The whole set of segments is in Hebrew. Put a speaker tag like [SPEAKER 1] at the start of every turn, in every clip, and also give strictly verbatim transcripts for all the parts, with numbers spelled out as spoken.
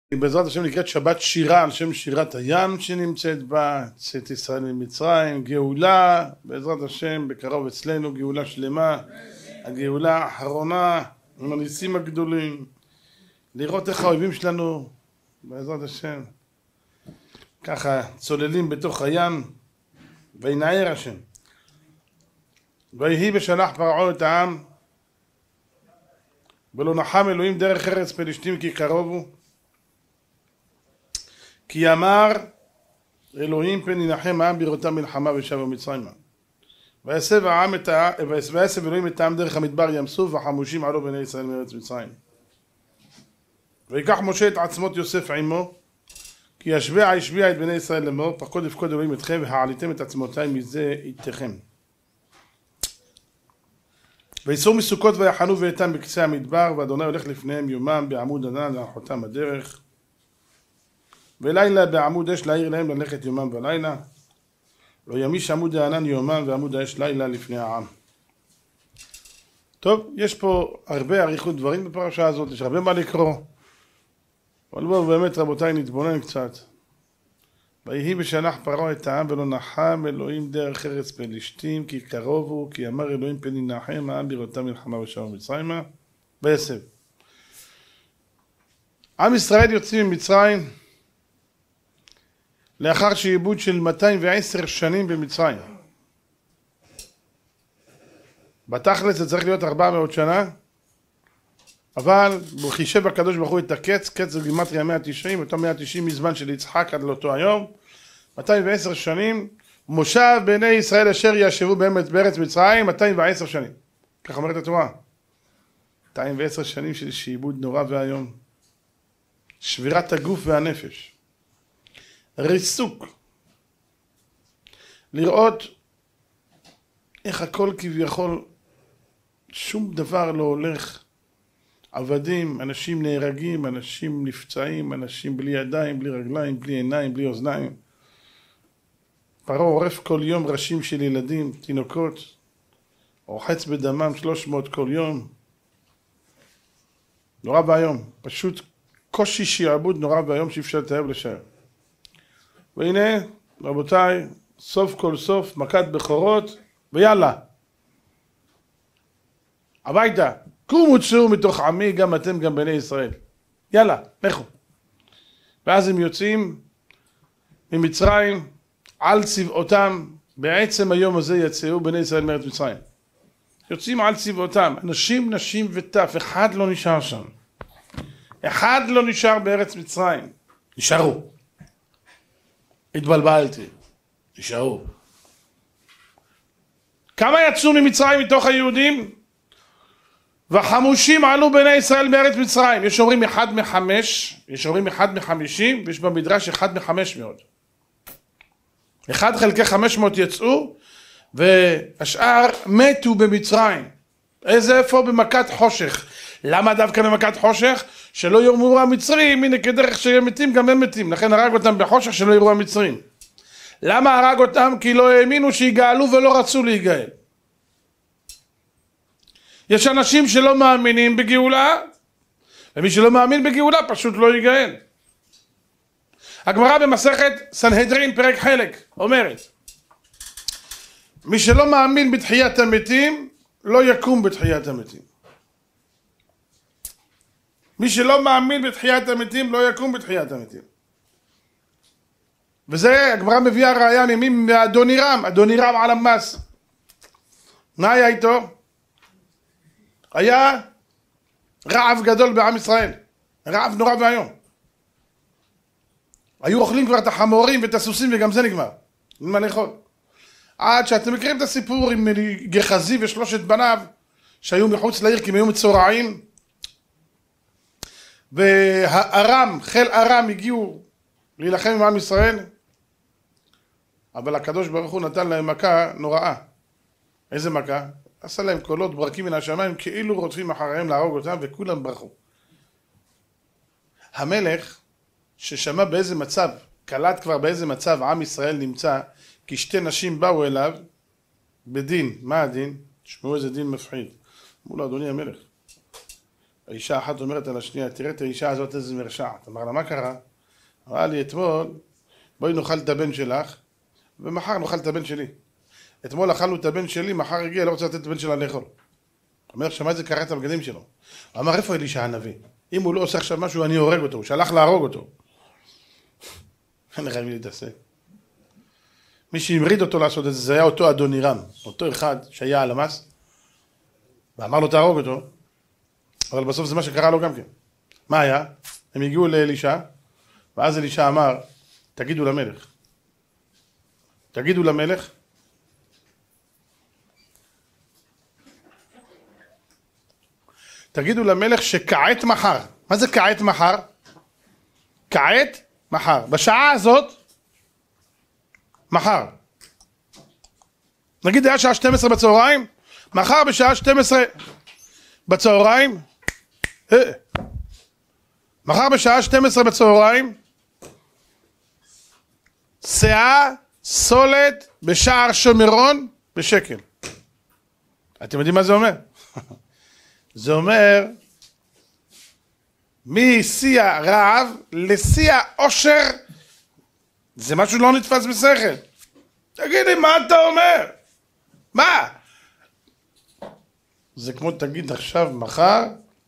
[SPEAKER 1] בעזרת השם נקראת שבת שירה על שם שירת הים שנמצאת בה, צאת ישראל ממצרים, גאולה, בעזרת השם בקרוב אצלנו גאולה שלמה, הגאולה האחרונה עם הניסים הגדולים, לראות איך האויבים שלנו בעזרת השם ככה צוללים בתוך הים וינער השם. ויהי בשלח פרעה את העם ולא נחם אלוהים דרך ארץ פלישתים כי קרובו, כי אמר אלוהים פן ינחם העם בראותם מלחמה ושבו מצרימה. ויסב העם את העם, ויסב אלוהים את העם דרך המדבר ים סוף, וחמושים עלו בני ישראל מארץ מצרים. ויקח משה את עצמות יוסף עמו, כי ישביע ישביע את בני ישראל לאמור, פקוד יפקוד אלוהים אתכם והעליתם את עצמותיי מזה איתכם. ויסעו מסוכות ויחנו ואיתם בקצה המדבר, ואדוני הולך לפניהם יומם בעמוד ענן להנחותם הדרך, ולילה בעמוד אש להאיר להם ללכת יומם ולילה, לא ימיש עמוד הענן יומם ועמוד האש לילה לפני העם. טוב, יש פה הרבה אריכות דברים בפרשה הזאת, יש הרבה מה לקרוא, אבל בואו באמת רבותיי נתבונן קצת. ויהי בשלח פרעה את העם ולא נחם אלוהים דרך ארץ פלישתים כי קרובו, כי אמר אלוהים פן ינחם העם בראותם מלחמה ושבו מצרימה. ויסב עם ישראל יוצאים ממצרים לאחר שעיבוד של מאתיים ועשר שנים במצרים. בתכלס זה צריך להיות ארבע מאות שנה, אבל הוא חישב הקדוש ברוך הוא את הקץ, קץ זה גימטריה מאה ותשעים, אותו מאה ותשעים מזמן של יצחק עד לאותו היום, מאתיים ועשר שנים, מושב בני ישראל אשר ישבו באמת בארץ מצרים, מאתיים ועשר שנים. כך אומרת התורה. מאתיים ועשר שנים של שעיבוד נורא והיום. שבירת הגוף והנפש. ריסוק, לראות איך הכל כביכול שום דבר לא הולך, עבדים, אנשים נהרגים, אנשים נפצעים, אנשים בלי ידיים, בלי רגליים, בלי עיניים, בלי אוזניים. פרעה עורף כל יום ראשים של ילדים, תינוקות, רוחץ בדמם שלוש מאות כל יום. נורא והיום, פשוט קושי שעבוד נורא והיום שאי אפשר לתאר לשער. והנה, רבותיי, סוף כל סוף, מכת בכורות, ויאללה. הביתה, קומו צאו מתוך עמי, גם אתם, גם בני ישראל. יאללה, לכו. ואז הם יוצאים ממצרים, על צבאותם, בעצם היום הזה יצאו בני ישראל מארץ מצרים. יוצאים על צבאותם, אנשים, נשים וטף, אחד לא נשאר שם. אחד לא נשאר בארץ מצרים. נשארו. התבלבלתי, נשארו. כמה יצאו ממצרים מתוך היהודים? וחמושים עלו בני ישראל מארץ מצרים. יש אומרים אחד מחמש, יש אומרים אחד מחמישים, ויש במדרש אחד מחמש מאות. אחד חלקי חמש מאות יצאו, והשאר מתו במצרים. איזה איפה? במכת חושך. למה דווקא במכת חושך? שלא יאמרו המצרים, הנה כדרך שהם מתים גם הם מתים, לכן הרג אותם בחושך שלא יראו המצרים. למה הרג אותם? כי לא האמינו שיגאלו ולא רצו להיגאל. יש אנשים שלא מאמינים בגאולה, ומי שלא מאמין בגאולה פשוט לא ייגאל. הגמרא במסכת סנהדרין פרק חלק אומרת, מי שלא מאמין בתחיית המתים לא יקום בתחיית המתים. מי שלא מאמין בתחיית המתים לא יקום בתחיית המתים. וזה הגמרא מביאה ראיה מימים מאדונירם, אדונירם על המס. מה היה איתו? היה רעב גדול בעם ישראל, רעב נורא והיום. היו אוכלים כבר את החמורים ואת הסוסים וגם זה נגמר, אין מה לאכול. עד שאתם מכירים את הסיפור עם גחזי ושלושת בניו שהיו מחוץ לעיר כי הם היו מצורעים, והארם, חיל ארם הגיעו להילחם עם עם ישראל, אבל הקדוש ברוך הוא נתן להם מכה נוראה. איזה מכה? עשה להם קולות ברקים מן השמיים כאילו רודפים אחריהם להרוג אותם, וכולם ברחו. המלך ששמע באיזה מצב, קלט כבר באיזה מצב עם ישראל נמצא, כי שתי נשים באו אליו בדין. מה הדין? תשמעו איזה דין מפחיד. אמרו לו, אדוני המלך, האישה אחת אומרת על השנייה, תראה את האישה הזאת איזה מרשעת. אמר לה, מה קרה? אמרה לי, אתמול, בואי נאכל את הבן שלך, ומחר נאכל את הבן שלי. אתמול אכלנו את הבן שלי, מחר הגיע, לא רוצה לתת את הבן שלה לאכול. אומר, שמע את זה קרא את הבגדים שלו. הוא אמר, איפה אלישע הנביא? אם הוא לא עושה עכשיו משהו, אני הורג אותו, הוא שלח להרוג אותו. אין לך מי להתעסק. מי שהמריד אותו לעשות את זה, זה היה אותו אדונירם, אותו אחד שהיה על המס, ואמר לו תהרוג אותו, אבל בסוף זה מה שקרה לו גם כן. מה היה? הם הגיעו לאלישע, ואז אלישע אמר, תגידו למלך. תגידו למלך, תגידו למלך שכעת מחר. מה זה כעת מחר? כעת מחר. בשעה הזאת, מחר. נגיד היה שעה שתים עשרה בצהריים, מחר בשעה שתים עשרה בצהריים, מחר בשעה שתים עשרה בצהריים, שאה סולת בשער שומרון בשקל. אתם יודעים מה זה אומר? זה אומר משיא הרעב לשיא העושר. זה משהו לא נתפס בשכל. תגיד לי, מה אתה אומר? מה? זה כמו תגיד עכשיו, מחר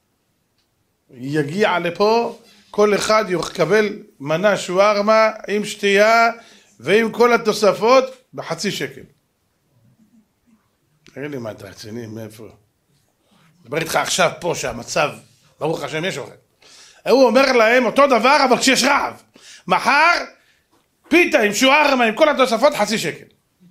[SPEAKER 1] יגיע לפה, כל אחד יקבל מנה שווארמה עם שתייה ועם כל התוספות בחצי שקל. תגיד לי, מה אתה רציני? מאיפה? דבר איתך עכשיו פה שהמצב, ברוך השם יש אוכל. הוא אומר להם אותו דבר, אבל כשיש רעב. מחר, פיתה עם שווארמה עם כל התוספות, חצי שקל.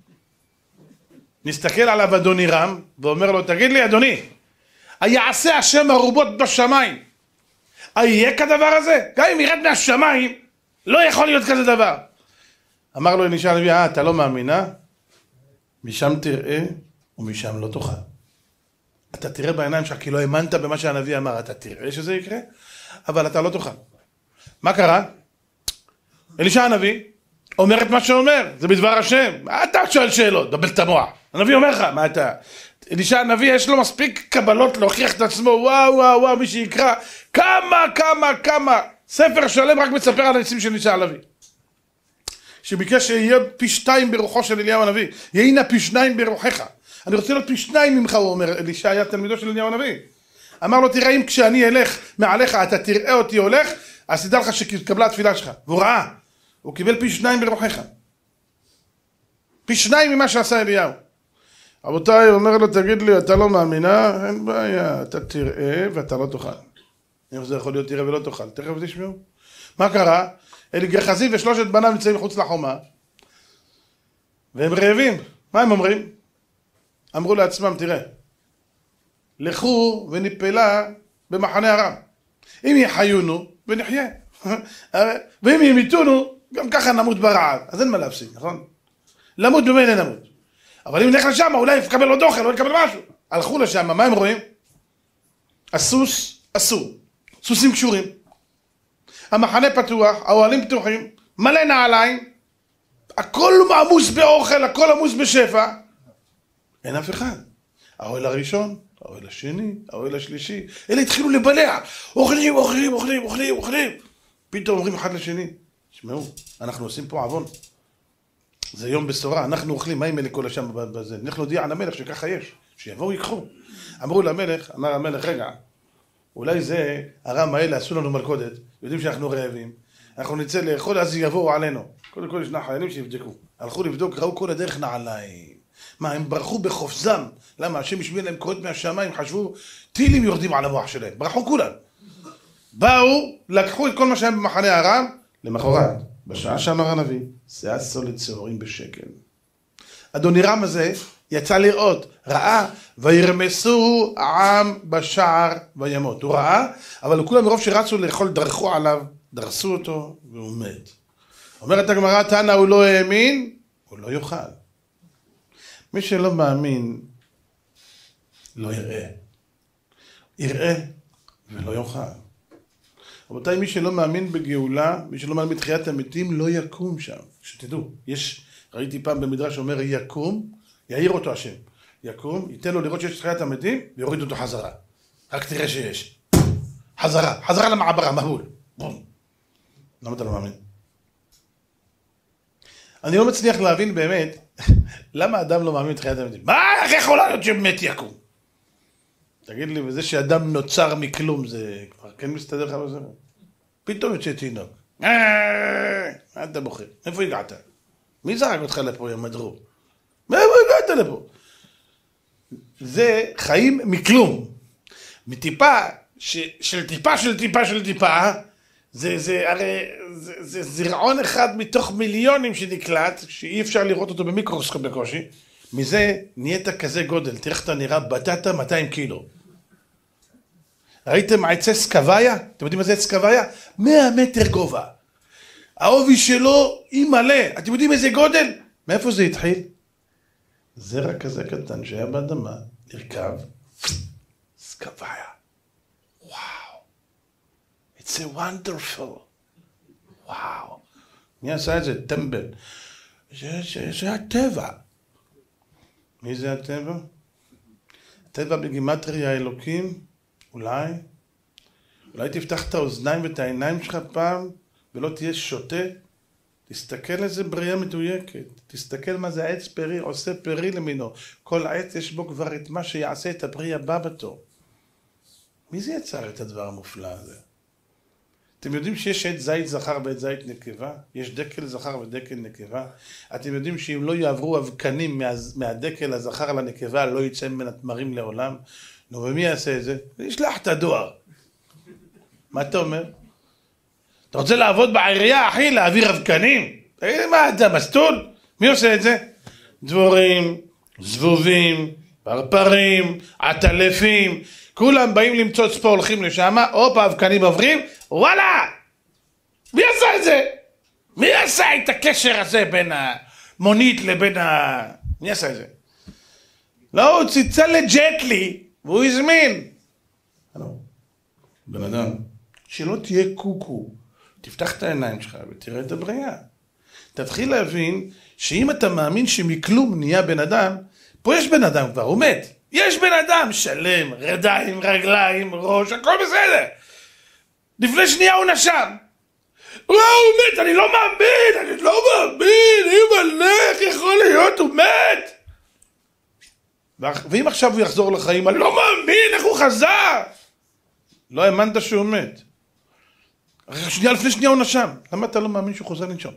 [SPEAKER 1] נסתכל עליו אדונירם, ואומר לו, תגיד לי אדוני, היעשה השם הרובות בשמיים, יהיה כדבר הזה? גם אם ירד מהשמיים, לא יכול להיות כזה דבר. אמר לו אלישע הנביא, אה, אתה לא מאמינה? משם תראה ומשם לא תאכל. אתה תראה בעיניים שלך, כי לא האמנת במה שהנביא אמר, אתה תראה שזה יקרה, אבל אתה לא תאכל. מה קרה? אלישע הנביא אומר את מה שאומר, זה בדבר השם. מה אתה שואל שאלות? דבל את המוח. הנביא אומר לך, מה אתה? אלישע הנביא יש לו מספיק קבלות להוכיח את עצמו, וואו וואו וואו, מי שיקרא, כמה כמה כמה, ספר שלם רק מספר על הניסים של אלישע הנביא. שביקש שיהיה פי שתיים ברוחו של אליהו הנביא, יהינה פי שניים ברוחך. אני רוצה להיות פי שניים ממך, הוא אומר, אלישע היה תלמידו של אליהו הנביא. אמר לו, תראה, אם כשאני אלך מעליך, אתה תראה אותי הולך, אז תדע לך שתקבלה התפילה שלך. והוא ראה, הוא קיבל פי שניים ברוחך. פי שניים ממה שעשה אליהו. רבותיי, אומר לו, תגיד לי, אתה לא מאמינה? אין בעיה, אתה תראה ואתה לא תאכל. איך זה יכול להיות תראה ולא תאכל? תכף תשמעו. מה קרה? אלי גחזי ושלושת בניו נמצאים מחוץ לחומה, והם רעבים. מה הם אומרים? אמרו לעצמם, תראה, לכו ונפלה במחנה הרם. אם יחיונו ונחיה. ואם ימיתונו, גם ככה נמות ברעב. אז אין מה להפסיד, נכון? למות במילא נמות. אבל אם נלך לשם, אולי נקבל עוד אוכל, אולי נקבל משהו. הלכו לשם, מה הם רואים? הסוס אסור. סוסים קשורים. המחנה פתוח, האוהלים פתוחים, מלא נעליים, הכל עמוס באוכל, הכל עמוס בשפע. אין אף אחד. האוהל הראשון, האוהל השני, האוהל השלישי, אלה התחילו לבלע. אוכלים, אוכלים, אוכלים, אוכלים, אוכלים. פתאום אומרים אחד לשני, שמעו, אנחנו עושים פה עוון. זה יום בשורה, אנחנו אוכלים, מה עם אלה כל השם בזה? נלך להודיע על המלך שככה יש, שיבואו ייקחו. אמרו למלך, אמר המלך, רגע, אולי זה הרם האלה עשו לנו מלכודת, יודעים שאנחנו רעבים, אנחנו נצא לאכול, אז יבואו עלינו. קודם כל ישנה חיילים שיבדקו. הלכו לבדוק, ראו כל הדרך נעליים. מה, הם ברחו בחופזם. למה? השם השמיע להם קולות מהשמיים, חשבו, טילים יורדים על המוח שלהם. ברחו כולם. באו, לקחו את כל מה שהיה במחנה הרם, למחרת, בשעה שאמר הנביא, שאה סולת שעורים בשקל. אדונירם הזה יצא לראות, ראה, וירמסו העם בשער וימות. הוא ראה, אבל כולם מרוב שרצו לאכול דרכו עליו, דרסו אותו והוא מת. אומרת הגמרא, תנא הוא לא האמין, הוא לא יאכל. מי שלא מאמין, לא יראה. יראה ולא יאכל. רבותיי, מי שלא מאמין בגאולה, מי שלא מאמין בתחיית המתים, לא יקום שם. שתדעו, יש, ראיתי פעם במדרש שאומר, יקום, יעיר אותו השם. יקום, ייתן לו לראות שיש תחיית המתים, ויוריד אותו חזרה. רק תראה שיש. חזרה, חזרה למעברה, מבול. בום. למה אתה לא מאמין? אני לא מצליח להבין באמת, למה אדם לא מאמין בתחיית המתים? מה, איך יכול להיות שמת יקום? תגיד לי, וזה שאדם נוצר מכלום, זה כבר כן מסתדר לך בזה? פתאום יוצא תינוק. מה אתה בוחר? איפה הגעת? מי זרק אותך לפה, יא מדרור? מאיפה הגעת לפה? זה חיים מכלום. מטיפה, של טיפה של טיפה של טיפה, זה, זה, הרי, זה, זה זרעון אחד מתוך מיליונים שנקלט, שאי אפשר לראות אותו במיקרוסקופ בקושי. מזה נהיית כזה גודל, תראה איך אתה נראה, בטטה מאתיים קילו. ראיתם עצי סקוויה? אתם יודעים מה זה סקוויה? מאה מטר גובה. העובי שלו היא מלא. אתם יודעים איזה גודל? מאיפה זה התחיל? זרע כזה קטן שהיה באדמה, נרכב, סקוויה. וואו. It's a wonderful. וואו. מי עשה את זה? טמבל. זה, זה, זה הטבע. מי זה הטבע? הטבע בגימטריה האלוקים, אולי, אולי תפתח את האוזניים ואת העיניים שלך פעם, ולא תהיה שוטה. תסתכל איזה בריאה מדויקת. תסתכל מה זה העץ פרי, עושה פרי למינו. כל העץ יש בו כבר את מה שיעשה את הפרי הבא בתור. מי זה יצר את הדבר המופלא הזה? אתם יודעים שיש עץ זית זכר ועץ זית נקבה? יש דקל זכר ודקל נקבה? אתם יודעים שאם לא יעברו אבקנים מה, מהדקל הזכר לנקבה, לא יצא מן התמרים לעולם? נו, ומי יעשה את זה? ישלח את הדואר. מה אתה אומר? אתה רוצה לעבוד בעירייה, אחי, להעביר אבקנים? תגיד, מה אתה, מסטול? מי עושה את זה? דבורים, זבובים, פרפרים, עטלפים, כולם באים למצוץ פה, הולכים לשם, הופ, האבקנים עוברים, וואלה! מי עשה את זה? מי עשה את הקשר הזה בין המונית לבין ה... מי עשה את זה? לא, הוא ציצה לג'טלי, והוא הזמין. בן אדם, שלא תהיה קוקו, תפתח את העיניים שלך ותראה את הבריאה. תתחיל להבין שאם אתה מאמין שמכלום נהיה בן אדם, פה יש בן אדם כבר, הוא מת. יש בן אדם שלם, רדיים, רגליים, ראש, הכל בסדר. לפני שנייה הוא נשם. וואו, הוא מת, אני לא מאמין, אני לא מאמין, אימא, איך יכול להיות, הוא מת. ואם עכשיו הוא יחזור לחיים, אני לא מאמין, איך הוא חזר? לא האמנת שהוא מת. שנייה לפני שנייה הוא נשם. למה אתה לא מאמין שהוא חוזר לנשום?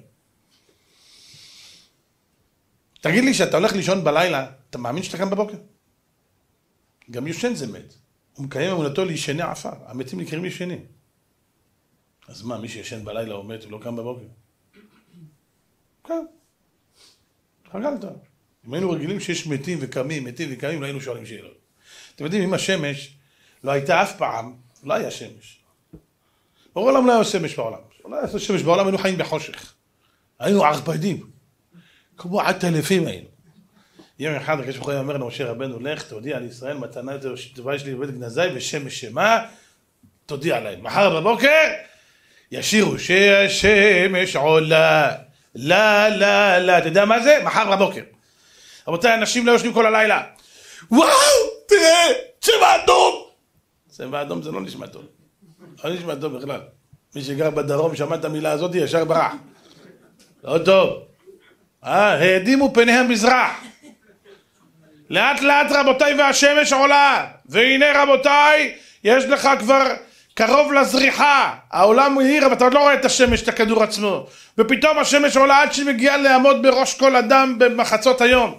[SPEAKER 1] תגיד לי, שאתה הולך לישון בלילה, אתה מאמין שאתה קם בבוקר? גם יושן זה מת. הוא מקיים אמונתו לישני עפר. המתים נקראים ישנים. אז מה, מי שישן בלילה הוא מת, הוא לא קם בבוקר? כן. חגלת. אם היינו רגילים שיש מתים וקמים, מתים וקמים, לא היינו שואלים שאלות. אתם יודעים, אם השמש לא הייתה אף פעם, לא היה שמש. בעולם לא היה שמש בעולם. לא היה שמש בעולם, היינו חיים בחושך. היינו ערפדים. כמו עטלפים היינו. יום אחד, אחרי שחוי אומר למשה רבנו, לך, תודיע על ישראל, מתנה טובה יש לי בבית גנזי ושמש שמה, תודיע להם. מחר בבוקר, ישירו שהשמש עולה, לא, לא, לא, אתה יודע מה זה? מחר בבוקר. רבותיי, אנשים לא יושבים כל הלילה. וואו, תראה, צבע אדום. צבע אדום זה לא נשמע טוב. לא נשמע טוב בכלל. מי שגר בדרום שמע את המילה הזאת, ישר ברח. לא טוב. אה, העדימו פניהם מזרח. לאט לאט רבותיי והשמש עולה. והנה רבותיי, יש לך כבר קרוב לזריחה. העולם מהיר, אבל אתה עוד לא רואה את השמש, את הכדור עצמו. ופתאום השמש עולה עד שמגיעה לעמוד בראש כל אדם במחצות היום.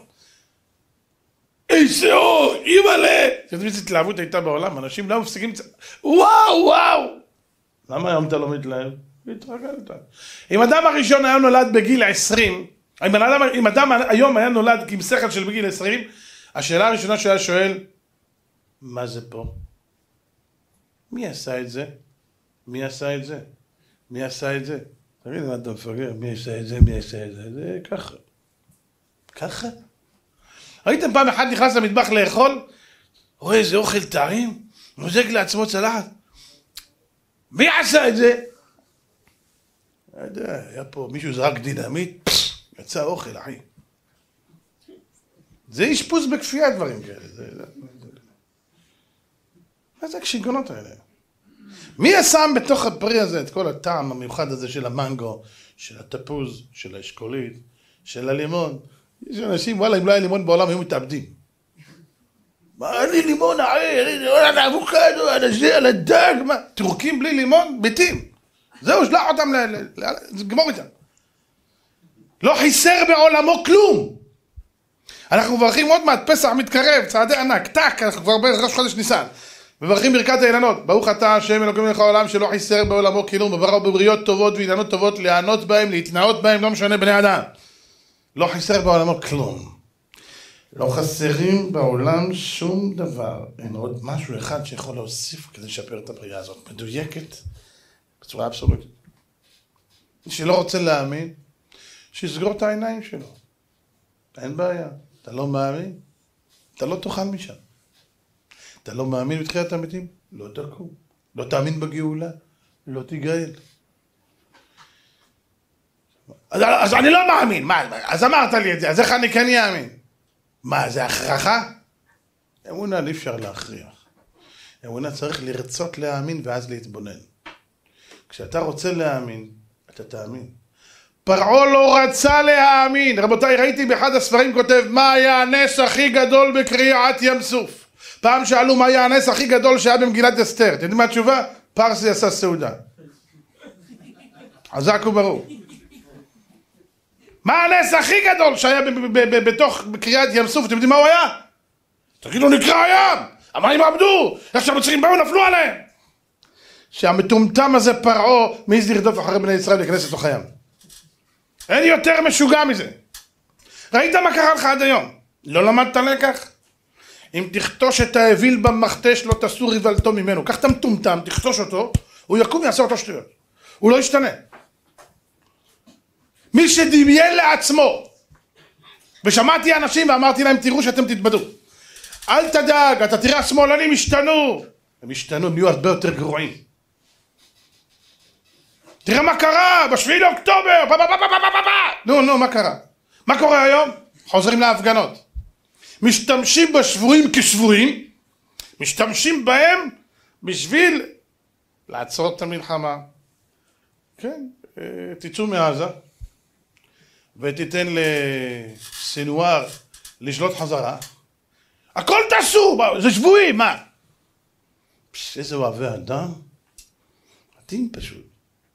[SPEAKER 1] איזה אור, אימא'לה. אתה יודע איזה התלהבות הייתה בעולם, אנשים לא מפסיקים, וואו וואו. למה היום אתה לא מתלהב? התרגלת. אם אדם הראשון היה נולד בגיל עשרים, אם אדם, אם אדם היום היה נולד עם שכל של בגיל עשרים, השאלה הראשונה שהיה שואל, מה זה פה? מי עשה את זה? מי עשה את זה? מי עשה את זה? תגיד, מה אתה מפגר? מי עשה את זה? מי עשה את זה? זה ככה. ככה? ראיתם פעם אחד נכנס למטבח לאכול? רואה איזה אוכל טעים? מוזג לעצמו צלחת. מי עשה את זה? לא יודע, היה פה מישהו זרק דינמיט, יצא אוכל, אחי. זה אשפוז בכפייה דברים כאלה. מה זה השיגעונות האלה? מי שם בתוך הפרי הזה את כל הטעם המיוחד הזה של המנגו, של התפוז, של האשכולית, של הלימון? יש אנשים, וואלה, אם לא היה לימון בעולם, היו מתאבדים. מה, אני לימון, על האבוקדו, על הזה, על הדג, מה? טורקים בלי לימון, ביתים. זהו, שלח אותם, גמור איתם. לא חיסר בעולמו כלום. אנחנו מברכים עוד מעט, פסח מתקרב, צעדי ענק, טק, אנחנו כבר בראש חודש ניסן. מברכים ברכת האילנות, ברוך אתה השם אלוקים מלך העולם שלא חיסר בעולמו כלום, וברא בבריות טובות ואילנות טובות, לענות בהם, להתנאות בהם, לא משנה בני אדם. לא חיסר בעולמו כלום. לא חסרים בעולם שום דבר. אין עוד משהו אחד שיכול להוסיף כדי לשפר את הבריאה הזאת. מדויקת בצורה אבסולוטית. מי שלא רוצה להאמין, שיסגור את העיניים שלו. אין בעיה. אתה לא מאמין? אתה לא תאכל משם. אתה לא מאמין בתחיית המתים? לא תקום. לא תאמין בגאולה? לא תיגאל. אז, אז אני לא מאמין. מה, אז אמרת לי את זה, אז איך אני כן יאמין? מה, זה הכרחה? אמונה אי אפשר להכריח. אמונה צריך לרצות להאמין ואז להתבונן. כשאתה רוצה להאמין, אתה תאמין. פרעה לא רצה להאמין. רבותיי, ראיתי באחד הספרים כותב, מה היה הנס הכי גדול בקריעת ים סוף? פעם שאלו מה היה הנס הכי גדול שהיה במגילת אסתר. אתם יודעים מה התשובה? פרסי עשה סעודה. חזק וברור. מה הנס הכי גדול שהיה בתוך קריעת ים סוף? אתם יודעים מה הוא היה? תגידו, נקרע הים! המים עבדו! איך שהמצרים באו נפלו עליהם! שהמטומטם הזה פרעה מעז לרדוף אחרי בני ישראל להיכנס לתוך הים. אין יותר משוגע מזה. ראית מה קרה לך עד היום? לא למדת לקח? אם תכתוש את האוויל במכתש לא תסור ריבלתו ממנו. קח את המטומטם, תכתוש אותו, הוא יקום ויעשה אותו שטויות. הוא לא ישתנה. מי שדמיין לעצמו, ושמעתי אנשים ואמרתי להם, תראו שאתם תתבדו. אל תדאג, אתה תראה השמאלנים השתנו. הם השתנו, הם יהיו הרבה יותר גרועים. תראה מה קרה, בשביעי לאוקטובר, בא בא בא בא בא בא. נו, נו, מה קרה? מה קורה היום? חוזרים להפגנות. משתמשים בשבויים כשבויים, משתמשים בהם בשביל לעצור את המלחמה. כן, תצאו מעזה, ותיתן לסנואר לשלוט חזרה. הכל תעשו, זה שבויים, מה? פש, איזה אוהבי אדם. מתאים פשוט.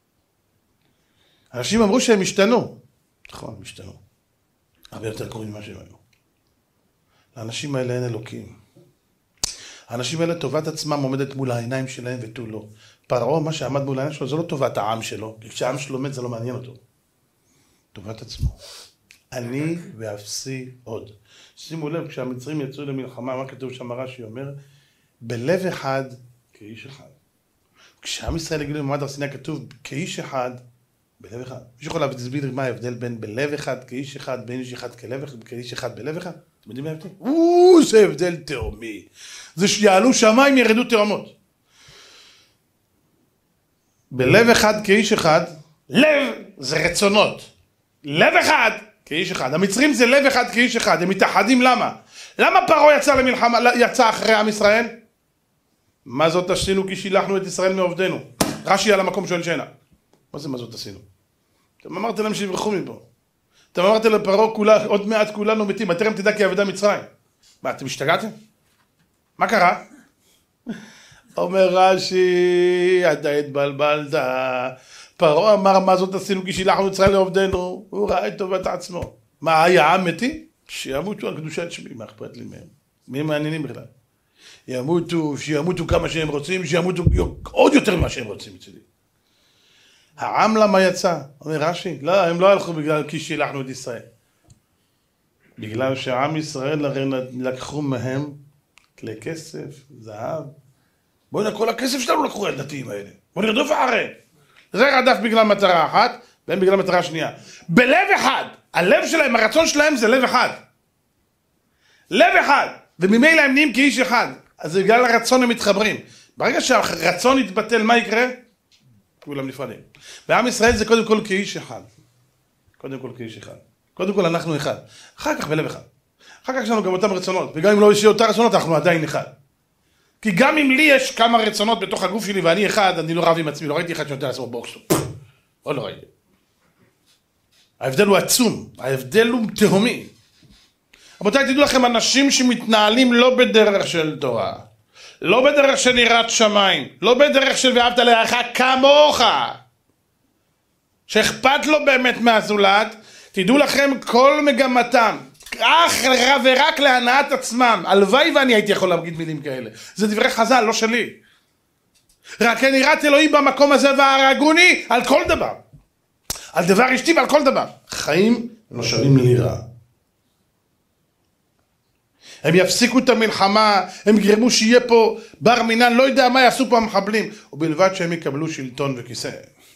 [SPEAKER 1] אנשים אמרו שהם השתנו. נכון, הם השתנו. הרבה יותר קוראים ממה שהם היו. לאנשים האלה אין אלוקים. האנשים האלה טובת עצמם עומדת מול העיניים שלהם ותו לא. פרעה, מה שעמד מול העיניים שלו, זה לא טובת העם שלו. כי כשהעם שלו מת זה לא מעניין אותו. טובת עצמו. אני ואפסי עוד. שימו לב, כשהמצרים יצאו למלחמה, מה כתוב שם רש"י אומר? בלב אחד כאיש אחד. כשעם ישראל הגיעו למעמד הר סיני כתוב כאיש אחד, בלב אחד. מי שיכול להסביר מה ההבדל בין בלב אחד כאיש אחד, בין איש אחד כלב אחד, כאיש אחד בלב אחד? אתם יודעים מה ההבדל? או, זה הבדל תאומי. זה שיעלו שמיים ירדו תאומות. בלב אחד כאיש אחד, לב זה רצונות. לב אחד כאיש אחד. המצרים זה לב אחד כאיש אחד. הם מתאחדים למה? למה פרעה יצא למלחמה, יצא אחרי עם ישראל? מה זאת עשינו כי שילחנו את ישראל מעובדנו? רש"י על המקום שואל שאלה. מה זה מה זאת עשינו? אתם אמרתם להם שיברחו מפה. אתם אמרתם לפרעה כולה, עוד מעט כולנו מתים, אתם תדע כי עבדה מצרים. מה, אתם השתגעתם? מה קרה? אומר רש"י, אתה התבלבלת. פרעה אמר מה זאת עשינו כי שילחנו את ישראל לעובדנו. הוא ראה את טובת עצמו. מה, היה עם מתי? שימותו על קדושת שמי, מה אכפת לי מהם? מי מעניינים בכלל? ימותו, שימותו כמה שהם רוצים, שימותו עוד יותר ממה שהם רוצים אצלי. העם למה יצא? אומר רש"י, לא, הם לא הלכו בגלל כי שילחנו את ישראל. בגלל שעם ישראל הרי לקחו מהם כלי כסף, זהב. בואו הנה, כל הכסף שלנו לקחו הדתיים האלה. בואו נרדוף אחריהם. זה רדף בגלל מטרה אחת, והם בגלל מטרה שנייה. בלב אחד, הלב שלהם, הרצון שלהם זה לב אחד. לב אחד, וממילא הם נהיים כאיש אחד. אז בגלל הרצון הם מתחברים. ברגע שהרצון יתבטל, מה יקרה? כולם נפרדים. בעם ישראל זה קודם כל כאיש אחד. קודם כל כאיש אחד. קודם כל אנחנו אחד. אחר כך בלב אחד. אחר כך יש לנו גם אותם רצונות. וגם אם לא יש אותה רצונות, אנחנו עדיין אחד. כי גם אם לי יש כמה רצונות בתוך הגוף שלי ואני אחד, אני לא רב עם עצמי, לא ראיתי אחד שנותן לעצמו בוקס. או לא ראיתי. ההבדל הוא עצום, ההבדל הוא תהומי. רבותיי, תדעו לכם, אנשים שמתנהלים לא בדרך של תורה, לא בדרך של יראת שמיים, לא בדרך של ואהבת לרעך כמוך, שאכפת לו באמת מהזולת, תדעו לכם, כל מגמתם, אך ורק להנאת עצמם. הלוואי ואני הייתי יכול להגיד מילים כאלה. זה דברי חז"ל, לא שלי. רק אין יראת אלוהים במקום הזה והרגוני על כל דבר. על דבר אשתי ועל כל דבר. חיים לא שווים לירה. הם יפסיקו את המלחמה, הם יגרמו שיהיה פה בר מינן, לא יודע מה יעשו פה המחבלים, ובלבד שהם יקבלו שלטון וכיסא.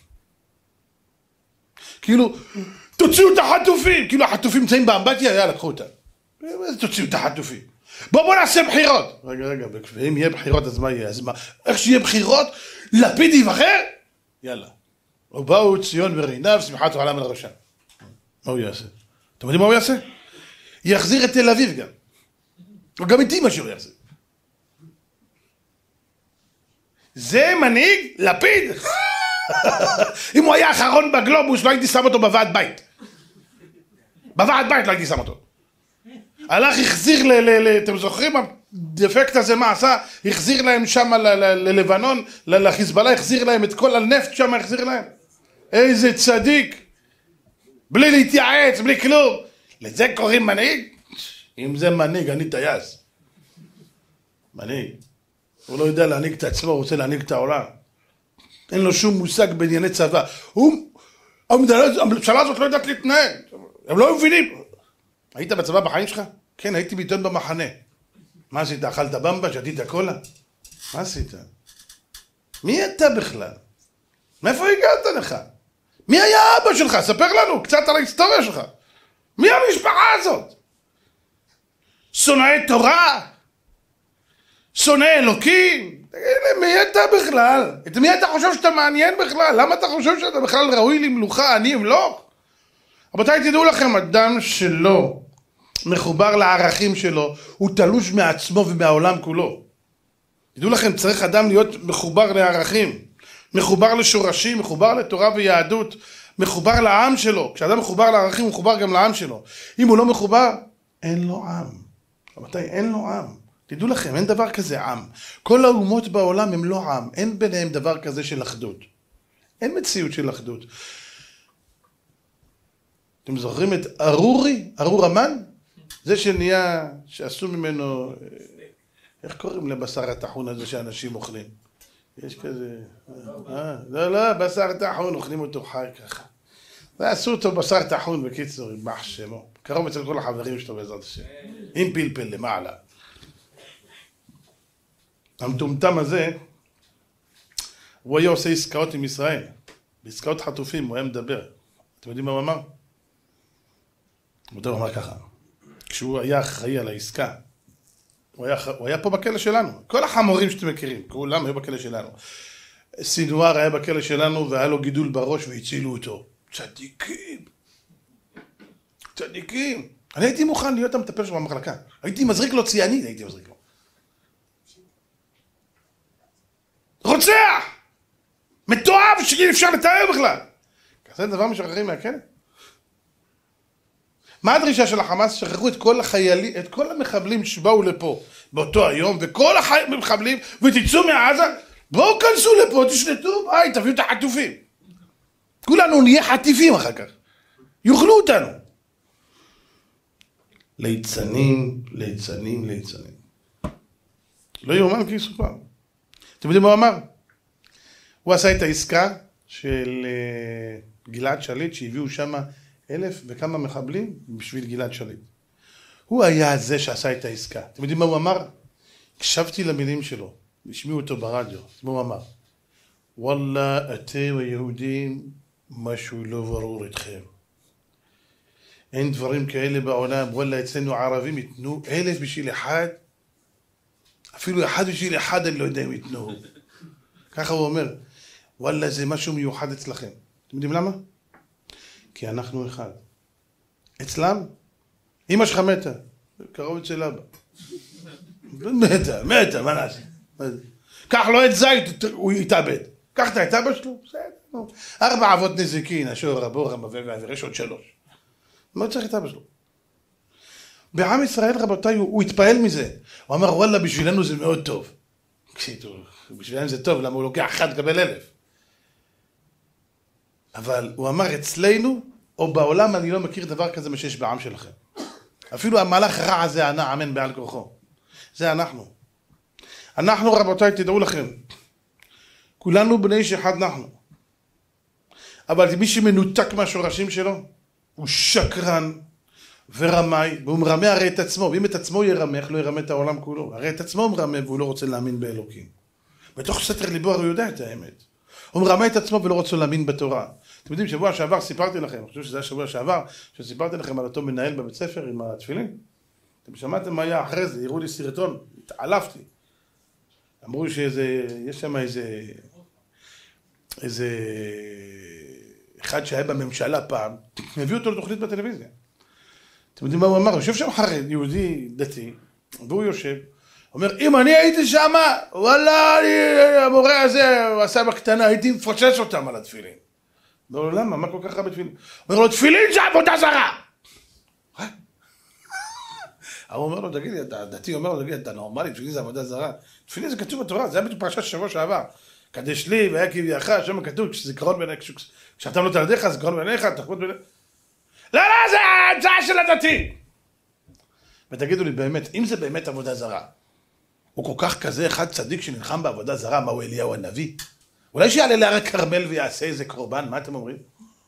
[SPEAKER 1] כאילו, תוציאו את החטופים, כאילו החטופים נמצאים באמבטיה, יאללה, קחו אותם. תוציאו את החטופים. בואו בוא נעשה בחירות. רגע, רגע, ואם יהיה בחירות אז מה יהיה? אז מה? איך שיהיה בחירות, לפיד יבחר? יאללה. ובאו ציון וריניו, שמחת העולם על ראשם. מה הוא יעשה? אתם יודעים מה הוא יעשה? יחזיר את תל אביב גם. וגם את אמא שלו יחזיר. זה מנהיג לפיד. אם הוא היה אחרון בגלובוס, לא הייתי שם אותו בוועד בית. בוועד בית לא הייתי שם אותו. הלך, החזיר, ל, ל, ל, אתם זוכרים? הדפקט הזה מה עשה? החזיר להם שם ל, ל, ללבנון, ל, לחיזבאללה, החזיר להם את כל הנפט שם, החזיר להם. איזה צדיק. בלי להתייעץ, בלי כלום. לזה קוראים מנהיג? אם זה מנהיג, אני טייס. מנהיג. הוא לא יודע להנהיג את עצמו, הוא רוצה להנהיג את העולם. אין לו שום מושג בענייני צבא. הוא, הממשלה הזאת לא יודעת להתנהג. הם לא מבינים. היית בצבא בחיים שלך? כן, הייתי בעיתון במחנה. מה עשית? אכלת במבה? שתית קולה? מה עשית? מי אתה בכלל? מאיפה הגעת לך? מי היה אבא שלך? ספר לנו קצת על ההיסטוריה שלך. מי המשפחה הזאת? שונאי תורה? שונא אלוקים? תגיד לי, מי אתה בכלל? את מי אתה חושב שאתה מעניין בכלל? למה אתה חושב שאתה בכלל ראוי למלוכה? אני אמלוך? רבותיי, תדעו לכם, אדם שלא מחובר לערכים שלו, הוא תלוש מעצמו ומהעולם כולו. תדעו לכם, צריך אדם להיות מחובר לערכים, מחובר לשורשים, מחובר לתורה ויהדות, מחובר לעם שלו. כשאדם מחובר לערכים, הוא מחובר גם לעם שלו. אם הוא לא מחובר, אין לו עם. רבותיי, אין לו עם. תדעו לכם, אין דבר כזה עם. כל האומות בעולם הם לא עם. אין ביניהם דבר כזה של אחדות. אין מציאות של אחדות. אתם זוכרים את ארורי? ארור המן? זה שנהיה, שעשו ממנו, איך קוראים לבשר הטחון הזה שאנשים אוכלים? יש כזה, אה, לא, לא, בשר טחון, אוכלים אותו חי ככה. ועשו אותו בשר טחון בקיצור, עם בח שמו. קרוב אצל כל החברים שלו בעזרת השם. עם פלפל למעלה. המטומטם הזה, הוא היה עושה עסקאות עם ישראל. בעסקאות חטופים, הוא היה מדבר. אתם יודעים מה הוא אמר? הוא אמר ככה. כשהוא היה אחראי על העסקה, הוא היה, הוא היה פה בכלא שלנו. כל החמורים שאתם מכירים, כולם היו בכלא שלנו. סינואר היה בכלא שלנו והיה לו גידול בראש והצילו אותו. צדיקים. צדיקים. אני הייתי מוכן להיות המטפל שלו במחלקה. הייתי מזריק לו ציאנית, הייתי מזריק לו. רוצח! מתועב שאי אפשר לתאר בכלל. כזה דבר משחררים מהכלא? מה הדרישה של החמאס? שחררו את כל החיילים, את כל המחבלים שבאו לפה באותו היום, וכל המחבלים, ותצאו מעזה, בואו כנסו לפה, תשלטו, היי, תביאו את החטופים. כולנו נהיה חטיפים אחר כך. יאכלו אותנו. ליצנים, ליצנים, ליצנים. לא יאומן כי יסופר. אתם יודעים מה הוא אמר? הוא עשה את העסקה של גלעד שליט, שהביאו שם אלף וכמה מחבלים בשביל גלעד שליט. הוא היה זה שעשה את העסקה. אתם יודעים מה הוא אמר? הקשבתי למילים שלו, השמיעו אותו ברדיו. מה הוא אמר? וואלה, אתם היהודים, משהו לא ברור איתכם. אין דברים כאלה בעולם. וואלה, אצלנו ערבים יתנו אלף בשביל אחד, אפילו אחד בשביל אחד אני לא יודע אם יתנו. ככה הוא אומר, וואלה, זה משהו מיוחד אצלכם. אתם יודעים למה? כי אנחנו אחד. אצלם, אמא שלך מתה, קרוב אצל אבא. מתה, מתה, מה נעשה? קח לו את זית, הוא יתאבד. קח את אבא שלו, בסדר, נו. ארבע אבות נזיקין, אשור רבו רמבה ועבר, יש עוד שלוש. לא צריך את אבא שלו. בעם ישראל, רבותיי, הוא, הוא התפעל מזה. הוא אמר, וואלה, בשבילנו זה מאוד טוב. בשבילנו זה טוב, למה הוא לוקח אחד קבל אלף. אבל הוא אמר, אצלנו, או בעולם, אני לא מכיר דבר כזה מה שיש בעם שלכם. אפילו המהלך הרע הזה ענה, אמן בעל כוחו. זה אנחנו. אנחנו, רבותיי, תדעו לכם, כולנו בני איש אחד אנחנו. אבל מי שמנותק מהשורשים שלו, הוא שקרן ורמאי, והוא מרמה הרי את עצמו, ואם את עצמו ירמה, איך לא ירמה את העולם כולו? הרי את עצמו מרמה והוא לא רוצה להאמין באלוקים. בתוך סתר ליבו הוא יודע את האמת. הוא מרמה את עצמו ולא רוצה להאמין בתורה. אתם יודעים, שבוע שעבר סיפרתי לכם, אני חושב שזה היה שבוע שעבר, שסיפרתי לכם על אותו מנהל בבית ספר עם התפילין. אתם שמעתם מה היה אחרי זה, הראו לי סרטון, התעלפתי. אמרו שזה, יש שם איזה, איזה אחד שהיה בממשלה פעם, הביאו אותו לתוכנית בטלוויזיה. אתם יודעים מה הוא אמר? יושב שם חרד, יהודי דתי, והוא יושב, אומר, אם אני הייתי שם, וואלה, המורה הזה, הוא עשה בקטנה, הייתי מפוצץ אותם על התפילין. לא, למה? מה כל כך רע בתפילין? הוא אומר לו, תפילין זה עבודה זרה! הוא אומר לו, תגיד לי, הדתי אומר לו, תגיד, אתה נורמלי, תפילין זה עבודה זרה? תפילין זה כתוב בתורה, זה היה בפרשת שבוע שעבר. קדש לי והיה כביאך, שם כתוב, כשזיכרון בעיניך, כשאתה לא תלדיך, זיכרון בעיניך, תחבוד בעיניך. לא, לא, זה ההמצאה של הדתי. ותגידו לי, באמת, אם זה באמת עבודה זרה, הוא כל כך כזה אחד צדיק שנלחם בעבודה זרה, מה הוא אליהו הנביא? אולי שיעלה להר הכרמל ויעשה איזה קורבן, מה אתם אומרים?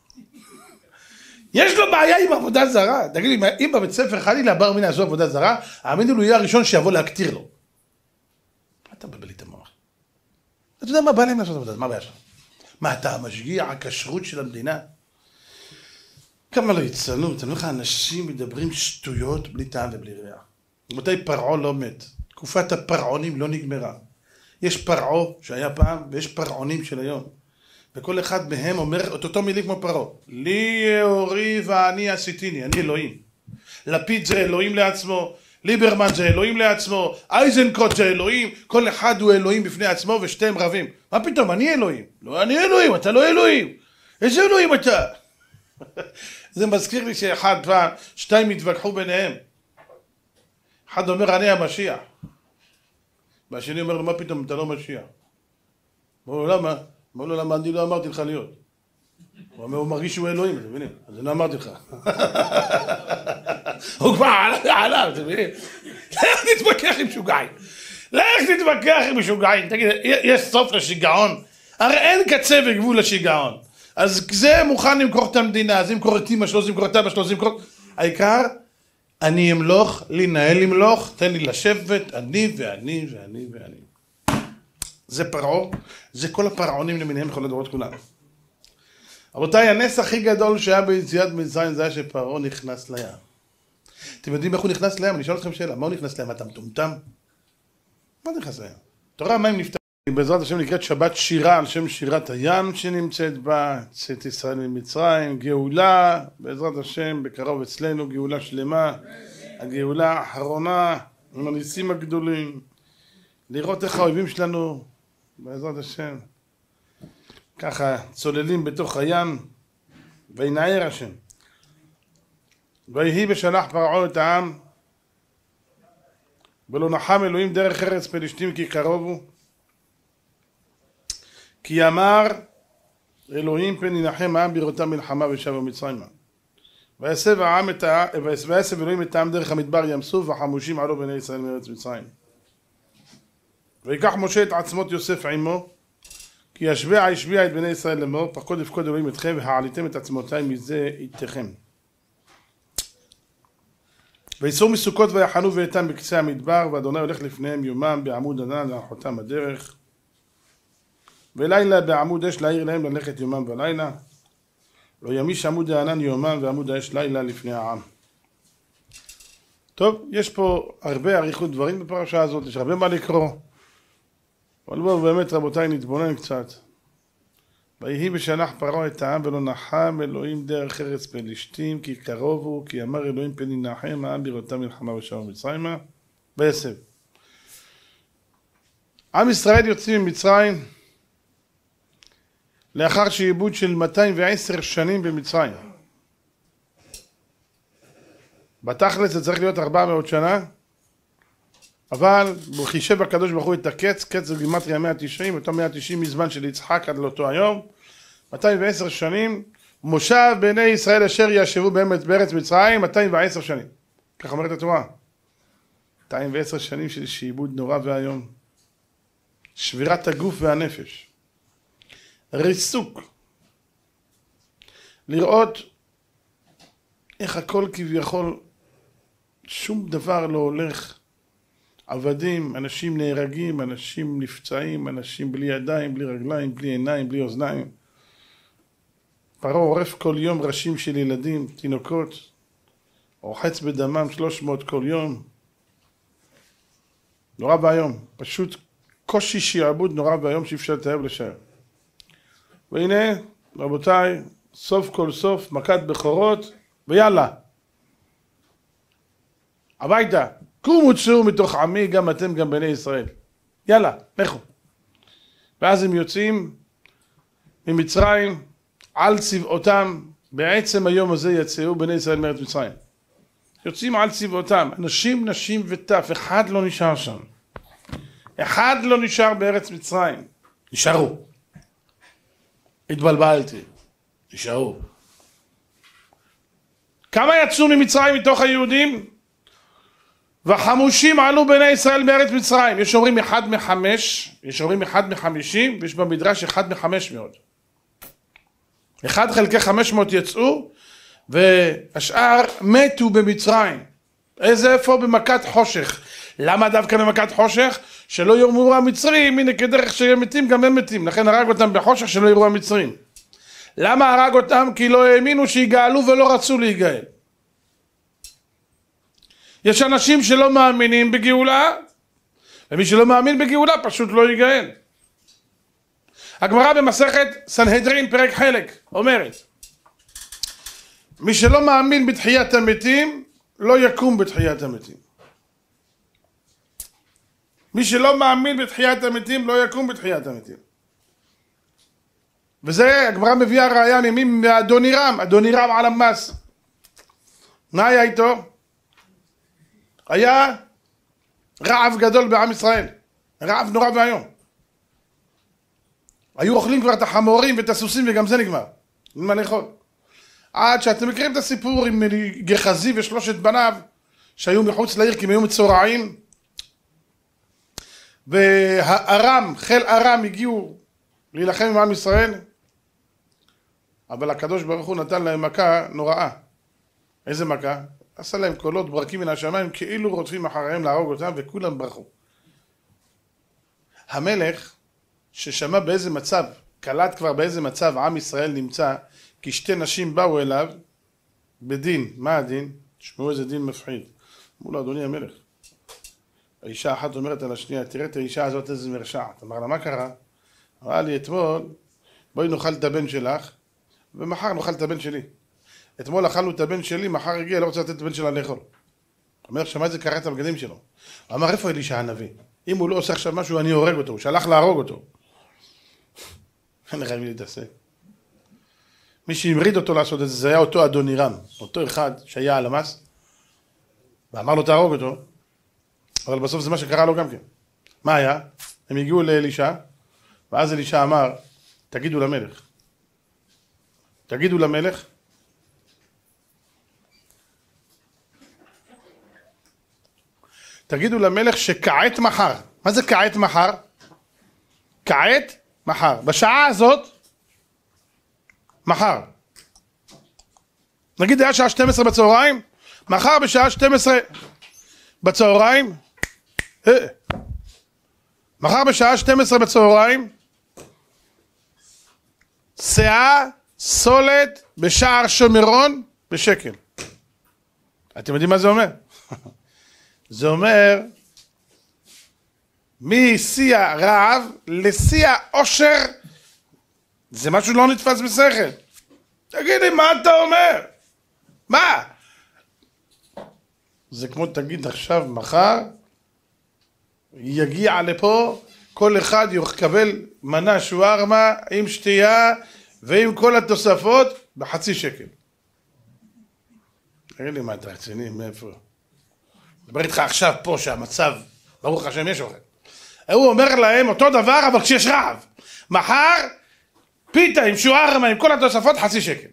[SPEAKER 1] יש לו בעיה עם עבודה זרה. תגידו לי, אם בבית ספר חלילה בר מינה זו עבודה זרה, האמינו לו יהיה הראשון שיבוא להקטיר לו. מה אתה מבלבל לי את המוח? אתה יודע מה בא להם לעשות עבודה? מה הבעיה שלך? מה, אתה המשגיע הכשרות של המדינה? כמה לא יצאנו, אתם לא לך, אנשים מדברים שטויות בלי טעם ובלי ריח. מתי פרעה לא מת? תקופת הפרעונים לא נגמרה. יש פרעה שהיה פעם ויש פרעונים של היום. וכל אחד מהם אומר את אותו מילים כמו פרעה. לי אורי ואני עשיתיני, אני אלוהים. לפיד זה אלוהים לעצמו, ליברמן זה אלוהים לעצמו, אייזנקוט זה אלוהים, כל אחד הוא אלוהים בפני עצמו ושתיהם רבים. מה פתאום, אני אלוהים? לא, אני אלוהים, אתה לא אלוהים. איזה אלוהים אתה? זה מזכיר לי שאחד פעם, שתיים התווכחו ביניהם. אחד אומר, אני המשיח. והשני אומר לו, מה פתאום, אתה לא משיח? אמרו לו, למה? אמרו לו, למה אני לא אמרתי לך להיות? הוא אומר, הוא מרגיש שהוא אלוהים, אתם מבינים? אז אני לא אמרתי לך. הוא כבר עליו, אתם מבינים? לך תתווכח עם שוגעים. לך תתווכח עם שוגעים. תגיד, יש סוף לשיגעון? הרי אין קצה וגבול לשיגעון. אז זה מוכן למכור את המדינה, אז ימכור את אמא שלו, זה ימכור את אבא שלו, זה ימכור... העיקר, אני אמלוך, לנהל למלוך, תן לי לשבת, אני ואני ואני ואני. זה פרעה, זה כל הפרעונים למיניהם לכל הדורות כולם. רבותיי, הנס הכי גדול שהיה ביציאת מצרים זה היה שפרעה נכנס לים. אתם יודעים איך הוא נכנס לים? אני אשאל אתכם שאלה, מה הוא נכנס לים? אתה מטומטם? מה נכנס לים? תורה המים נפתח. בעזרת השם נקראת שבת שירה על שם שירת הים שנמצאת בה, צאת ישראל ממצרים, גאולה, בעזרת השם בקרוב אצלנו, גאולה שלמה, הגאולה האחרונה, עם הניסים הגדולים, לראות איך האויבים שלנו, בעזרת השם, ככה צוללים בתוך הים, וינער השם. ויהי בשלח פרעה את העם, ולא נחם אלוהים דרך ארץ פלישתים כי קרובו, כי אמר אלוהים פן ינחם העם בראותם מלחמה ושבו מצרימה. ויסב העם את העם, ויסב אלוהים את העם דרך המדבר ים סוף וחמושים עלו בני ישראל מארץ מצרים. ויקח משה את עצמות יוסף עמו, כי ישביע ישביע את בני ישראל לאמור, פקוד יפקוד אלוהים אתכם והעליתם את עצמותי מזה איתכם. ויסעו מסוכות ויחנו ואיתם בקצה המדבר, ואדוני הולך לפניהם יומם בעמוד ענן לאחותם הדרך. ולילה בעמוד אש להעיר להם ללכת יומם ולילה. לא ימיש עמוד הענן יומם ועמוד האש לילה לפני העם. טוב, יש פה הרבה אריכות דברים בפרשה הזאת, יש הרבה מה לקרוא. אבל בואו באמת רבותיי נתבונן קצת. ויהי בשלח פרעה את העם ולא נחם אלוהים דרך ארץ פלישתים כי קרובו כי אמר אלוהים פן ינחם העם בראותם מלחמה ושבו מצרימה. ויסב. עם ישראל יוצאים ממצרים לאחר שעיבוד של מאתיים ועשר שנים במצרים. בתכלס זה צריך להיות ארבע מאות שנה, אבל הוא חישב הקדוש ברוך הוא את הקץ, קץ זה גימטריה מאה ותשעים, אותו מאה ותשעים מזמן של יצחק עד לאותו היום, מאתיים ועשר שנים, מושב בני ישראל אשר ישבו בארץ מצרים, מאתיים ועשר שנים. כך אומרת התורה. מאתיים ועשר שנים של שעבוד נורא והיום. שבירת הגוף והנפש. ריסוק. לראות איך הכל כביכול, שום דבר לא הולך. עבדים, אנשים נהרגים, אנשים נפצעים, אנשים בלי ידיים, בלי רגליים, בלי עיניים, בלי אוזניים. פרעה עורף כל יום ראשים של ילדים, תינוקות, רוחץ בדמם שלוש מאות כל יום. נורא והיום, פשוט קושי שיעבוד נורא והיום שאי אפשר לתאר לשער. והנה, רבותיי, סוף כל סוף, מכת בכורות, ויאללה. הביתה, קומו צאו מתוך עמי, גם אתם גם בני ישראל. יאללה, לכו. ואז הם יוצאים ממצרים, על צבאותם, בעצם היום הזה יצאו בני ישראל מארץ מצרים. יוצאים על צבאותם, אנשים, נשים וטף, אחד לא נשאר שם. אחד לא נשאר בארץ מצרים. נשארו. התבלבלתי. נשארו. כמה יצאו ממצרים מתוך היהודים? וחמושים עלו בני ישראל בארץ מצרים. יש אומרים אחד מחמש, יש אומרים אחד מחמישים, ויש במדרש אחד מחמש מאות. אחד חלקי חמש מאות יצאו, והשאר מתו במצרים. איזה איפה? במכת חושך. למה דווקא במכת חושך? שלא יראו המצרים, הנה כדרך שהם מתים גם הם מתים. לכן הרג אותם בחושך שלא יראו המצרים. למה הרג אותם? כי לא האמינו שיגאלו ולא רצו להיגאל. יש אנשים שלא מאמינים בגאולה, ומי שלא מאמין בגאולה פשוט לא ייגאל. הגמרא במסכת סנהדרין פרק חלק אומרת, מי שלא מאמין בתחיית המתים לא יקום בתחיית המתים. מי שלא מאמין בתחיית המתים לא יקום בתחיית המתים. וזה הגמרא מביאה ראיה ממי? מאדונירם, אדונירם על המס. מה היה איתו? היה רעב גדול בעם ישראל, רעב נורא והיום. היו אוכלים כבר את החמורים ואת הסוסים וגם זה נגמר. אין מה לאכול. עד שאתם מכירים את הסיפור עם גחזי ושלושת בניו שהיו מחוץ לעיר כי הם היו מצורעים. והארם, חיל ארם הגיעו להילחם עם עם ישראל. אבל הקדוש ברוך הוא נתן להם מכה נוראה. איזה מכה? עשה להם קולות ברקים מן השמיים כאילו רודפים אחריהם להרוג אותם וכולם ברחו. המלך ששמע באיזה מצב, קלט כבר באיזה מצב עם ישראל נמצא, כי שתי נשים באו אליו בדין. מה הדין? תשמעו איזה דין מפחיד. אמרו לו, אדוני המלך, האישה אחת אומרת על השנייה, תראה את האישה הזאת איזה מרשעת. אמר לה, מה קרה? אמרה לי, אתמול בואי נאכל את הבן שלך ומחר נאכל את הבן שלי. אתמול אכלנו את הבן שלי, מחר הגיע, לא רוצה לתת את הבן שלה לאכול. אומר, שמע את זה, קרא את הבגדים שלו. הוא אמר, איפה אלישע הנביא? אם הוא לא עושה עכשיו משהו, אני הורג אותו. הוא שלח להרוג אותו. אין לך מי להתעסק. מי שהמריד אותו לעשות את זה, זה היה אותו אדונירם. אותו אחד שהיה על המס, ואמר לו, תהרוג אותו. אבל בסוף זה מה שקרה לו גם כן. מה היה? הם הגיעו לאלישע, ואז אלישע אמר, תגידו למלך. תגידו למלך, תגידו למלך שכעת מחר. מה זה כעת מחר? כעת מחר. בשעה הזאת, מחר. נגיד היה שעה שתים עשרה בצהריים, מחר בשעה שתים עשרה בצהריים, מחר בשעה שתים עשרה בצהריים, שאה סולת בשער שומרון בשקל. אתם יודעים מה זה אומר? זה אומר משיא הרעב לשיא העושר. זה משהו לא נתפס בשכל. תגידי, מה אתה אומר? מה? זה כמו תגיד עכשיו מחר יגיע לפה כל אחד יקבל מנה שווארמה עם שתייה ועם כל התוספות בחצי שקל. תגיד לי מה אתה רציני, מאיפה? דבר איתך עכשיו פה שהמצב, ברוך השם יש אוכל. הוא אומר להם אותו דבר אבל כשיש רעב. מחר פיתה עם שווארמה עם כל התוספות חצי שקל.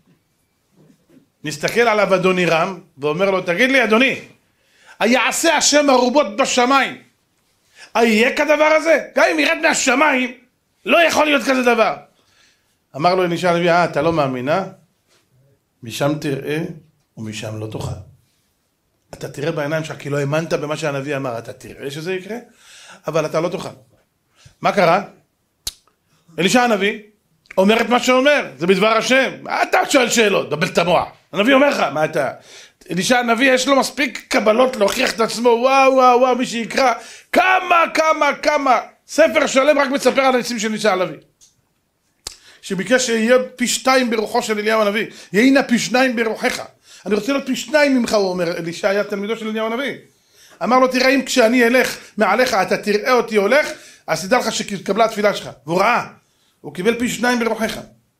[SPEAKER 1] נסתכל עליו אדוני רם ואומר לו תגיד לי אדוני, היעשה השם הרובות בשמיים, יהיה כדבר הזה? גם אם ירד מהשמיים לא יכול להיות כזה דבר. אמר לו אלישע הנביא, אה אתה לא מאמינה? משם תראה ומשם לא תאכל. אתה תראה בעיניים שלך כי לא האמנת במה שהנביא אמר, אתה תראה שזה יקרה אבל אתה לא תאכל. מה קרה? אלישע הנביא אומר את מה שאומר, זה בדבר השם. מה אתה שואל שאלות? דבל את המוח. הנביא אומר לך, מה אתה? אלישע הנביא יש לו מספיק קבלות להוכיח את עצמו, וואו וואו וואו, מי שיקרא כמה כמה כמה ספר שלם רק מספר על הניסים של אלישע הנביא, שביקש שיהיה פי שתיים ברוחו של אליהו הנביא, יהינה פי שניים ברוחך, אני רוצה להיות פי שניים ממך, הוא אומר. אלישע היה תלמידו של אליהו הנביא, אמר לו תראה אם כשאני אלך מעליך אתה תראה אותי הולך, אז תדע לך שקבלה התפילה שלך. והוא ראה, הוא קיבל פי שניים ברוחך,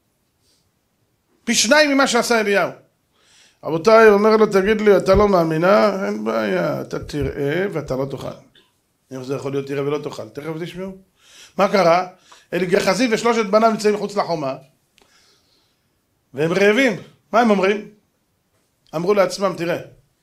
[SPEAKER 1] פי שניים ממה שעשה אליהו. רבותיי, אומר לו תגיד לי אתה לא מאמינה? אין בעיה, אתה תראה ואתה לא תאכל. איך זה יכול להיות תראה ולא תאכל? תכף תשמעו. מה קרה? אלי גחזי ושלושת בניו נמצאים מחוץ לחומה והם רעבים. מה הם אומרים? אמרו לעצמם תראה,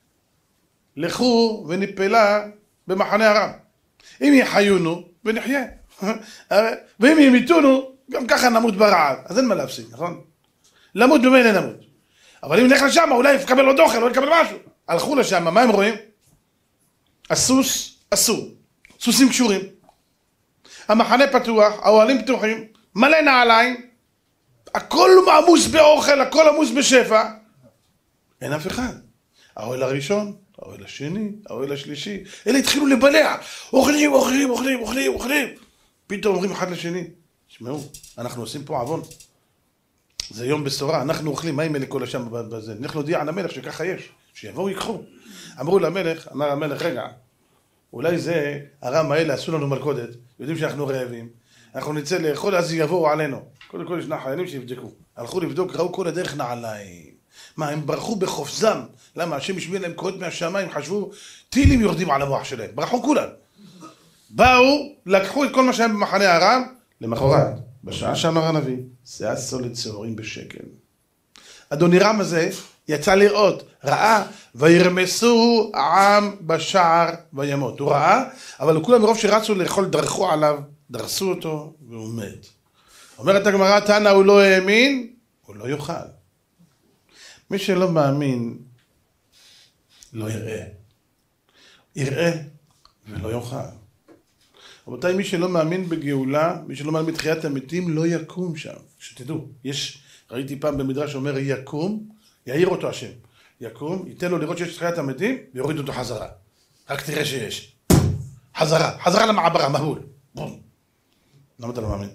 [SPEAKER 1] לכו ונפלה במחנה הרם, אם יחיונו ונחיה ואם ימיתונו גם ככה נמות ברעב. אז אין מה להפסיד, נכון? למות במילא נמות, אבל אם נלך לשם אולי נקבל עוד אוכל, אולי נקבל משהו. הלכו לשם, מה הם רואים? הסוס אסור, סוסים קשורים, המחנה פתוח, האוהלים פתוחים, מלא נעליים, הכל עמוס באוכל, הכל עמוס בשפע, אין אף אחד. האוהל הראשון, האוהל השני, האוהל השלישי, אלה התחילו לבלע, אוכלים, אוכלים, אוכלים, אוכלים, אוכלים. פתאום אומרים אחד לשני, תשמעו, אנחנו עושים פה עוון. זה יום בשורה, אנחנו אוכלים, מה עם אלה כל השם בזה? אנחנו נודיע על המלך שככה יש, שיבואו ייקחו. אמרו למלך, אמר המלך, רגע, אולי זה הרם האלה עשו לנו מלכודת, יודעים שאנחנו רעבים, אנחנו נצא לאכול, אז יבואו עלינו. קודם כל ישנה חיילים שיבדקו. הלכו לבדוק, ראו כל הדרך נעליים. מה, הם ברחו בחופזם. למה? השם השמיע להם קורות מהשמיים, חשבו, טילים יורדים על המוח שלהם. ברחו כולם. באו, לקחו את כל מה שהם במחנה הרם, למחרת, בשעה שאמר הנביא, זה עשו לצהורים בשקל. אדוני רם הזה יצא לראות, ראה, וירמסו העם בשער וימות. הוא ראה, אבל כולם מרוב שרצו לאכול דרכו עליו, דרסו אותו והוא מת. אומרת הגמרא, תנא הוא לא האמין, הוא לא יאכל. מי שלא מאמין, לא יראה. יראה ולא יאכל. רבותיי, מי שלא מאמין בגאולה, מי שלא מאמין בתחיית המתים, לא יקום שם. שתדעו, יש, ראיתי פעם במדרש שאומר יקום, יעיר אותו השם. יקום, ייתן לו לראות שיש תחיית המתים, ויוריד אותו חזרה. רק תראה שיש. חזרה, חזרה למעברה, מבול. בום. למה אתה לא מאמין?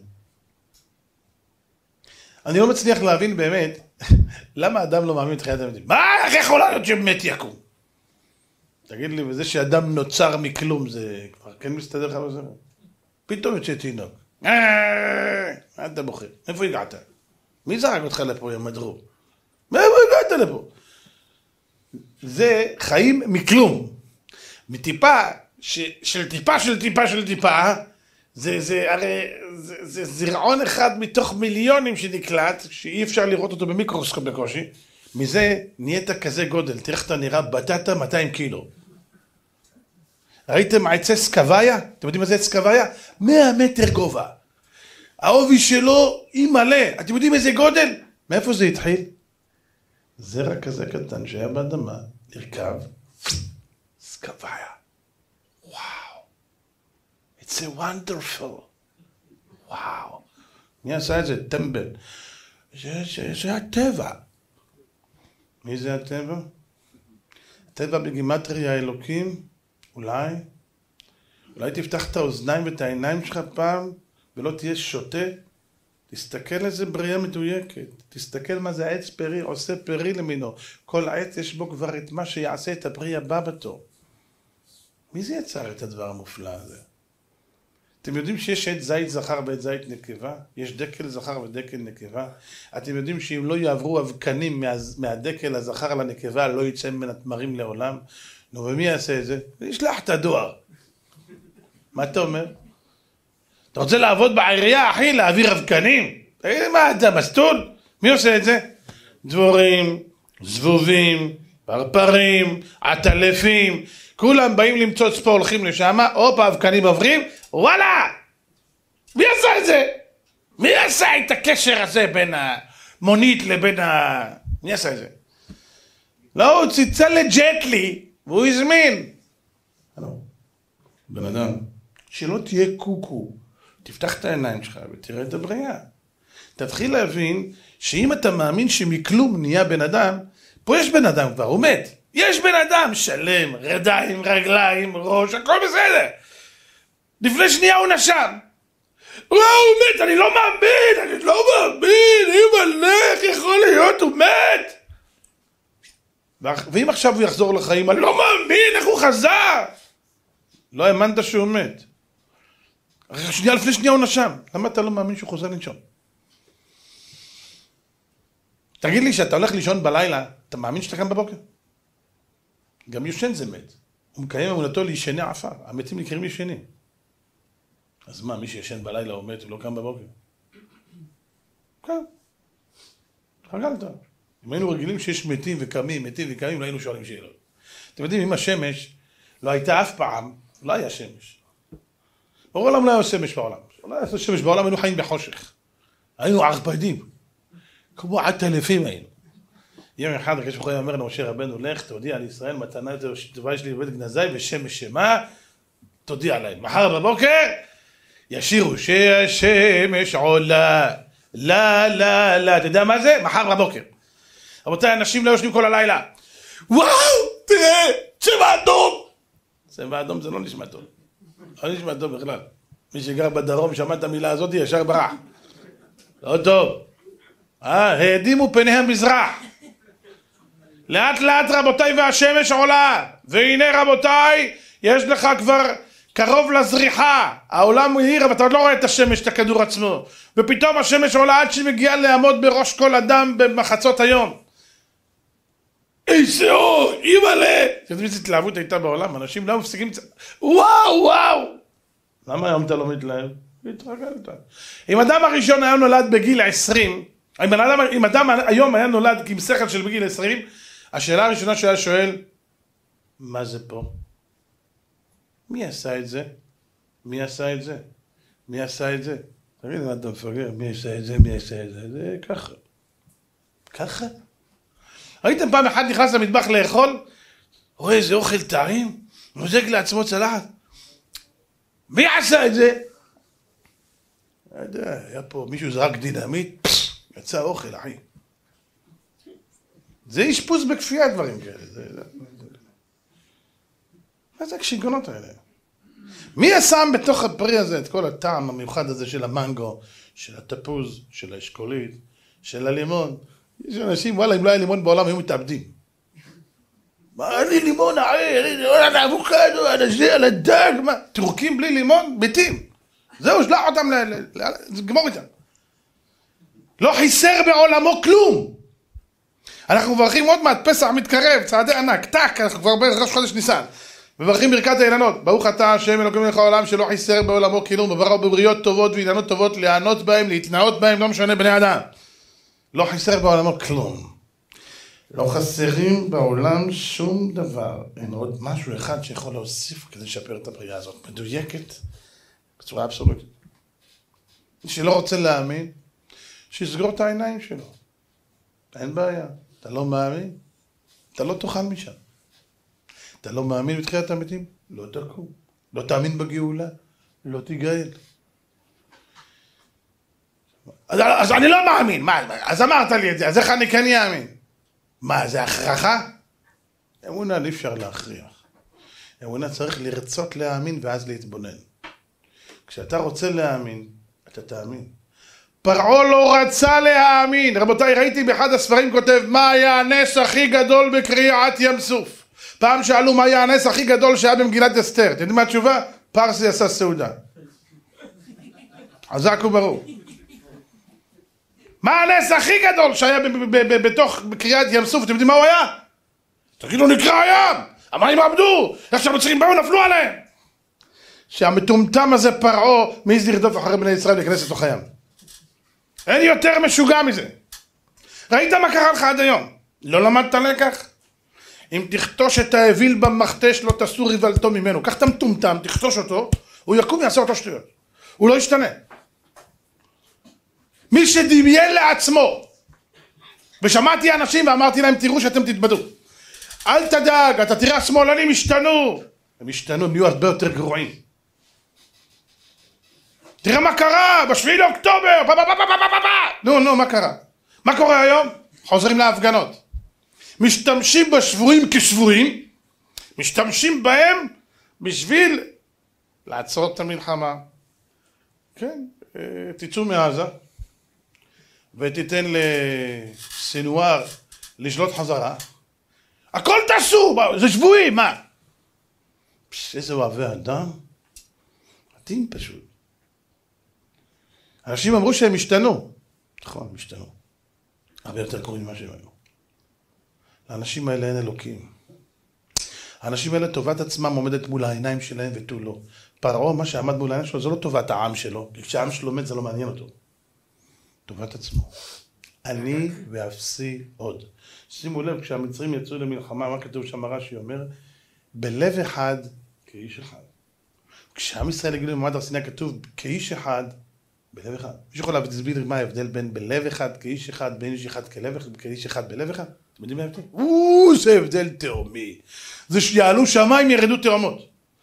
[SPEAKER 1] אני לא מצליח להבין באמת, למה אדם לא מאמין בתחיית המתים? מה, איך יכול להיות שמת יקום? תגיד לי, וזה שאדם נוצר מכלום, זה כבר כן מסתדר לך בזה? פתאום יוצא תינוק. מה אתה בוחר? איפה הגעת? מי זרק אותך לפה, יא מדרור? מאיפה הגעת לפה? זה חיים מכלום. מטיפה, של טיפה של טיפה של טיפה, זה, זה, הרי, זה, זה זרעון אחד מתוך מיליונים שנקלט, שאי אפשר לראות אותו במיקרוסקופ בקושי. מזה נהיית כזה גודל, תראה איך אתה נראה, בטטה מאתיים קילו. ראיתם עצי סקוויה? אתם יודעים מה זה עץ סקוויה? מאה מטר גובה. העובי שלו היא מלא. אתם יודעים איזה גודל? מאיפה זה התחיל? זרע כזה קטן שהיה באדמה, נרכב, סקוויה. וואו. It's a wonderful. וואו. מי עשה את זה? טמבל. זה, זה, זה הטבע. מי זה הטבע? הטבע בגימטריה האלוקים, אולי, אולי תפתח את האוזניים ואת העיניים שלך פעם, ולא תהיה שוטה, תסתכל איזה בריאה מדויקת, תסתכל מה זה העץ פרי, עושה פרי למינו, כל העץ יש בו כבר את מה שיעשה את הפרי הבא בתור. מי זה יצר את הדבר המופלא הזה? אתם יודעים שיש עת זית זכר ועת זית נקבה? יש דקל זכר ודקל נקבה? אתם יודעים שאם לא יעברו אבקנים מה, מהדקל הזכר לנקבה, לא יצא מן התמרים לעולם? נו, ומי יעשה את זה? ישלח את הדואר. מה אתה אומר? אתה רוצה לעבוד בעירייה, אחי, להעביר אבקנים? תגיד לי, מה אתה, מסטול? מי עושה את זה? דבורים, זבובים, פרפרים, עטלפים, כולם באים למצוץ פה, הולכים לשם, הופ, האבקנים עוברים, וואלה! מי עשה את זה? מי עשה את הקשר הזה בין המונית לבין ה... מי עשה את זה? לא, הוא ציצה לג'טלי, והוא הזמין. בן אדם, שלא תהיה קוקו, תפתח את העיניים שלך ותראה את הבריאה. תתחיל להבין שאם אתה מאמין שמכלום נהיה בן אדם, פה יש בן אדם כבר, הוא מת. יש בן אדם שלם, ידיים, רגליים, ראש, הכל בסדר. לפני שנייה הוא נשם. וואו, הוא מת, אני לא מאמין, אני לא מאמין, אימא, איך יכול להיות, הוא מת. ואם עכשיו הוא יחזור לחיים, אני לא מאמין, איך הוא חזר. לא האמנת שהוא מת. שנייה לפני שנייה הוא נשם. למה אתה לא מאמין שהוא חוזר לנשום? תגיד לי, שאתה הולך לישון בלילה, אתה מאמין שאתה קם בבוקר? גם יושן זה מת. הוא מקיים אמונתו לישני עפר. המתים נקראים ישנים. אז מה, מי שישן בלילה הוא מת ולא קם בבוקר? כן. חגלת. אם היינו רגילים שיש מתים וקמים, מתים וקמים, לא היינו שואלים שאלות. אתם יודעים, אם השמש לא הייתה אף פעם, לא היה שמש. בעולם לא היה שמש בעולם. לא היה שמש בעולם, היינו חיים בחושך. היינו ערפדים. כמו עטלפים היינו. יום אחד הקדוש ברוך הוא אומר למשה רבנו, לך תודיע על ישראל מתנה טובה יש לי בבית גנזי ושמש שמה, תודיע להם. מחר בבוקר ישירו שהשמש עולה, לא, לא, לא. אתה יודע מה זה? מחר בבוקר. רבותיי, אנשים לא יושבים כל הלילה. וואו, תראה, צבע אדום. צבע אדום זה לא נשמע טוב. לא נשמע טוב בכלל. מי שגר בדרום שמע את המילה הזאת ישר ברח. לא טוב. אה, העדימו פני המזרח. לאט לאט רבותיי והשמש עולה. והנה רבותיי, יש לך כבר קרוב לזריחה. העולם מהיר, אבל אתה עוד לא רואה את השמש, את הכדור עצמו. ופתאום השמש עולה עד שמגיעה לעמוד בראש כל אדם במחצות היום. איזה אור, אימא'לה. אתה יודע איזה התלהבות הייתה בעולם, אנשים לא מפסיקים, וואו וואו. למה היום אתה לא מתלהב? התרגלת. אם אדם הראשון היה נולד בגיל עשרים, אם אדם, אם אדם היום היה נולד עם שכל של בגיל עשרים, השאלה הראשונה שהיה שואל, מה זה פה? מי עשה את זה? מי עשה את זה? מי עשה את זה? תגיד, מה אתה מפגר? מי עשה את זה? מי עשה את זה? זה ככה. ככה? ראיתם פעם אחד נכנס למטבח לאכול? רואה איזה אוכל טעים? מוזג לעצמו צלחת? מי עשה את זה? לא יודע, היה פה מישהו זרק דינמיט, יצא אוכל, אחי. זה אשפוז בכפייה דברים כאלה. זה, זה, זה. מה זה השיגעונות האלה? מי שם בתוך הפרי הזה את כל הטעם המיוחד הזה של המנגו, של התפוז, של האשכולית, של הלימון? יש אנשים, וואלה, אם לא היה לימון בעולם, היו מתאבדים. מה, אני לימון, אחי, אני אבוקדו, אני על הדג, מה? טורקים בלי לימון, מתים. זהו, שלח אותם, גמור איתם. לא חיסר בעולמו כלום. אנחנו מברכים עוד מעט, פסח מתקרב, צעדי ענק, טק, אנחנו כבר בראש חודש ניסן. מברכים ברכת האילנות, ברוך אתה השם אלוקים מלך העולם שלא חיסר בעולמו כלום, וברא בבריות טובות ואילנות טובות, ליהנות בהם, להתנאות בהם, לא משנה בני אדם. לא חיסר בעולמו כלום. לא חסרים בעולם שום דבר. אין עוד משהו אחד שיכול להוסיף כדי לשפר את הבריאה הזאת. מדויקת, בצורה אבסולוטית. מי שלא רוצה להאמין, שיסגור את העיניים שלו. אין בעיה. אתה לא מאמין? אתה לא תאכל משם. אתה לא מאמין בתחיית המתים? לא תקום. לא תאמין בגאולה? לא תיגאל. אז, אז אני לא מאמין. מה, אז אמרת לי את זה, אז איך אני כן יאמין? מה, זה הכרחה? אמונה אי אפשר להכריח. אמונה צריך לרצות להאמין ואז להתבונן. כשאתה רוצה להאמין, אתה תאמין. פרעה לא רצה להאמין. רבותיי, ראיתי באחד הספרים כותב, מה היה הנס הכי גדול בקריעת ים סוף? פעם שאלו מה היה הנס הכי גדול שהיה במגילת אסתר. אתם יודעים מה התשובה? פרסי עשה סעודה. חזק וברור. מה הנס הכי גדול שהיה בתוך קריאת ים סוף? אתם יודעים מה הוא היה? תגידו, נקרע הים! המים עבדו! איך שהמצרים באו נפלו עליהם! שהמטומטם הזה פרעה מעז לרדוף אחרי בני ישראל להיכנס לתוך הים. אין יותר משוגע מזה. ראית מה קרה לך עד היום? לא למדת לקח? אם תכתוש את האוויל במכתש לא תסור ריבלתו ממנו. קח את המטומטם, תכתוש אותו, הוא יקום ויעשה אותו שטויות. הוא לא ישתנה. מי שדמיין לעצמו, ושמעתי אנשים ואמרתי להם, תראו שאתם תתבדו. אל תדאג, אתה תראה השמאלנים השתנו. הם השתנו, הם נהיו הרבה יותר גרועים. תראה מה קרה, בשביעי לאוקטובר, נו, נו, מה קרה? מה קורה היום? חוזרים להפגנות. משתמשים בשבויים כשבויים, משתמשים בהם בשביל לעצור את המלחמה. כן, תצאו מעזה, ותיתן לסנואר לשלוט חזרה. הכל תעשו, זה שבויים, מה? איזה אוהבי אדם? מתאים פשוט. אנשים אמרו שהם השתנו. נכון, הם השתנו. הרבה יותר קוראים ממה שהם היו. לאנשים האלה אין אלוקים. האנשים האלה טובת עצמם עומדת מול העיניים שלהם ותו לא. פרעה, מה שעמד מול העיניים שלו, זה לא טובת העם שלו. כשהעם שלו מת זה לא מעניין אותו. טובת עצמו. אני ואפסי עוד. שימו לב, כשהמצרים יצאו למלחמה, מה כתוב שם רש"י אומר? בלב אחד כאיש אחד. כשעם ישראל הגיעו למעמד הר סיני כתוב כאיש אחד, בלב אחד. מי שיכול להסביר מה ההבדל בין בלב אחד כאיש אחד, בין איש אחד כלב אחד, כאיש אחד בלב אחד? אתם יודעים מה ההבדל? או, זה הבדל תאומי. זה שיעלו שמיים ירדו תאומות.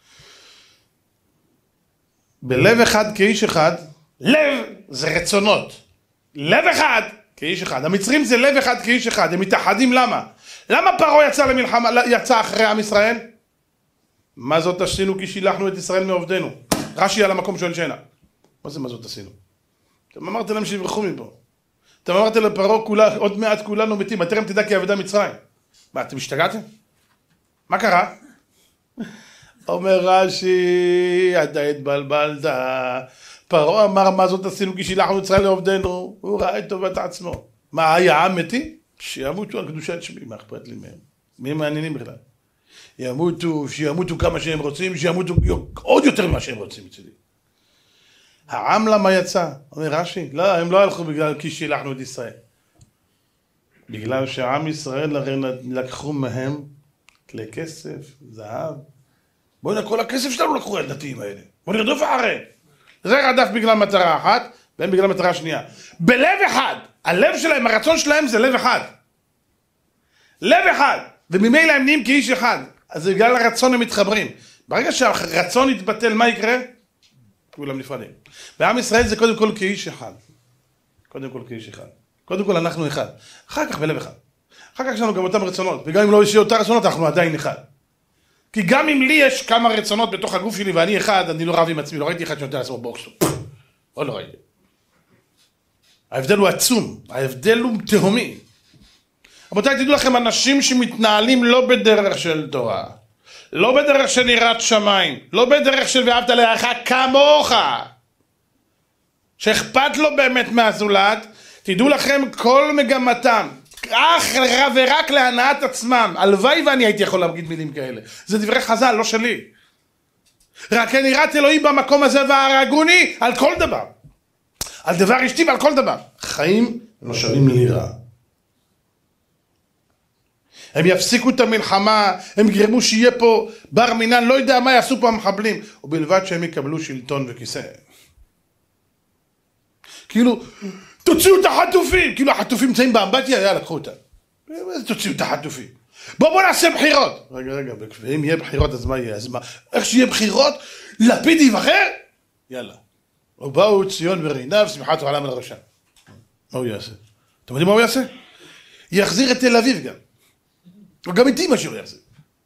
[SPEAKER 1] בלב אחד כאיש אחד, לב זה רצונות. לב אחד כאיש אחד. המצרים זה לב אחד כאיש אחד. הם מתאחדים למה? למה פרעה יצא למלחמה, יצא אחרי עם ישראל? מה זאת עשינו כי שילחנו את ישראל מעובדנו? רש"י על המקום שואל שאלה. מה זה מה זאת עשינו? אתם אמרתם להם שיברחו מפה. אתם אמרתם לפרעה כולה, עוד מעט כולנו מתים, בטרם תדע כי עבדה מצרים. מה, אתם השתגעתם? מה קרה? אומר רש"י, אתה התבלבלת. פרעה אמר מה זאת עשינו כי שילחנו את ישראל לעובדנו. הוא ראה את טובת עצמו. מה, היה עם מתי? שימותו על קדושת שמי, מה אכפת לי מהם? מי מעניינים בכלל? ימותו, שימותו כמה שהם רוצים, שימותו עוד יותר ממה שהם רוצים אצלי. העם למה יצא? אומר רש"י, לא, הם לא הלכו בגלל כי שילחנו את ישראל. בגלל שהעם ישראל הרי לקחו מהם כלי כסף, זהב. בואו הנה, כל הכסף שלנו לקחו הדתיים האלה. בואו נרדוף אחריהם. זה רדף בגלל מטרה אחת, והם בגלל מטרה שנייה. בלב אחד, הלב שלהם, הרצון שלהם זה לב אחד. לב אחד, וממילא הם נהיים כאיש אחד. אז בגלל הרצון הם מתחברים. ברגע שהרצון יתבטל, מה יקרה? כולם נפרדים. בעם ישראל זה קודם כל כאיש אחד. קודם כל כאיש אחד. קודם כל אנחנו אחד. אחר כך בלב אחד. אחר כך יש לנו גם אותם רצונות. וגם אם לא יש לי אותה רצונות, אנחנו עדיין אחד. כי גם אם לי יש כמה רצונות בתוך הגוף שלי ואני אחד, אני לא רב עם עצמי. לא ראיתי אחד שנותן לעצמו בוקס. או לא ראיתי. ההבדל הוא עצום. ההבדל הוא תהומי. רבותיי, תדעו לכם, אנשים שמתנהלים לא בדרך של תורה. לא בדרך של יראת שמיים, לא בדרך של ואהבת לרעך כמוך, שאכפת לו באמת מהזולת, תדעו לכם כל מגמתם, אך ורק להנאת עצמם. הלוואי ואני הייתי יכול להגיד מילים כאלה. זה דברי חז"ל, לא שלי. רק אין יראת אלוהים במקום הזה והרגוני על כל דבר. על דבר אשתי ועל כל דבר. חיים לא שווים לירה. הם יפסיקו את המלחמה, הם יגרמו שיהיה פה בר מינן, לא יודע מה יעשו פה המחבלים, ובלבד שהם יקבלו שלטון וכיסא. כאילו, תוציאו את החטופים, כאילו החטופים נמצאים באמבטיה, יאללה, לקחו אותם. תוציאו את החטופים. בואו בואו נעשה בחירות. רגע, רגע, ואם יהיה בחירות, אז מה יהיה? אז מה? איך שיהיה בחירות, לפיד יבחר? יאללה. ובאו ציון וריניו, שמחת העולם על הראשם. מה הוא יעשה? אתם יודעים מה הוא יעשה? יחזיר את תל אביב גם. וגם איתי מה שהוא יעשה.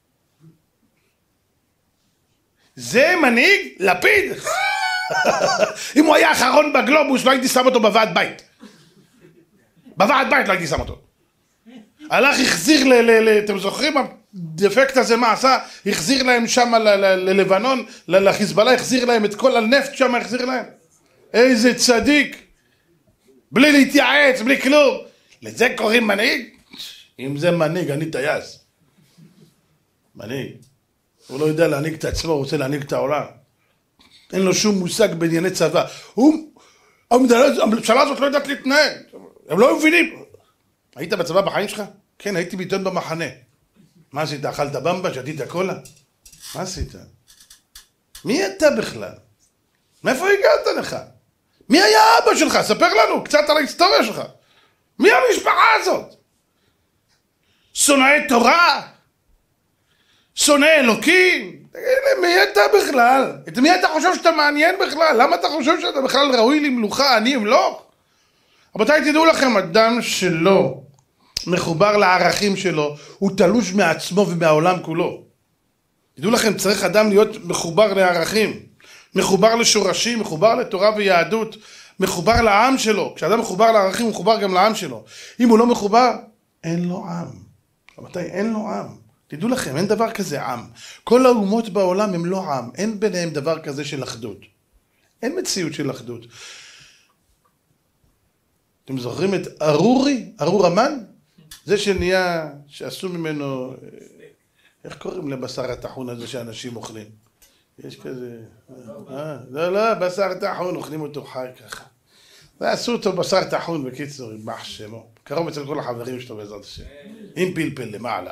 [SPEAKER 1] זה מנהיג לפיד. אם הוא היה האחרון בגלובוס, לא הייתי שם אותו בוועד בית. בוועד בית לא הייתי שם אותו. הלך, החזיר, ל, ל, ל, אתם זוכרים? הדפקט הזה מה עשה? החזיר להם שם ללבנון, לחיזבאללה, החזיר להם את כל הנפט שם, החזיר להם. איזה צדיק, בלי להתייעץ, בלי כלום. לזה קוראים מנהיג? אם זה מנהיג, אני טייס. מנהיג. הוא לא יודע להנהיג את עצמו, הוא רוצה להנהיג את העולם. אין לו שום מושג בענייני צבא. הוא, הממשלה הזאת לא יודעת להתנהג. הם לא מבינים. היית בצבא בחיים שלך? כן, הייתי בעיתון במחנה. מה עשית? אכלת במבה? שתית קולה? מה עשית? מי אתה בכלל? מאיפה הגעת לך? מי היה אבא שלך? ספר לנו קצת על ההיסטוריה שלך. מי המשפחה הזאת? שונאי תורה? שונאי אלוקים? תגיד לי, מי אתה בכלל? את מי אתה חושב שאתה מעניין בכלל? למה אתה חושב שאתה בכלל ראוי למלוכה? אני אמלוך? רבותיי, תדעו לכם, אדם שלא מחובר לערכים שלו, הוא תלוש מעצמו ומהעולם כולו. תדעו לכם, צריך אדם להיות מחובר לערכים, מחובר לשורשים, מחובר לתורה ויהדות, מחובר לעם שלו. כשאדם מחובר לערכים, הוא מחובר גם לעם שלו. אם הוא לא מחובר, אין לו עם. רבותיי, אין לו עם. תדעו לכם, אין דבר כזה עם. כל האומות בעולם הם לא עם. אין ביניהם דבר כזה של אחדות. אין מציאות של אחדות. אתם זוכרים את ארורי? ארור המן? זה שנהיה, שעשו ממנו, איך קוראים לבשר הטחון הזה שאנשים אוכלים? יש כזה, אה, לא, לא, בשר טחון, אוכלים אותו חי ככה. ועשו אותו בשר טחון בקיצור, עם בח שמו. קרוב אצל כל החברים שלו בעזרת השם. עם פלפל למעלה.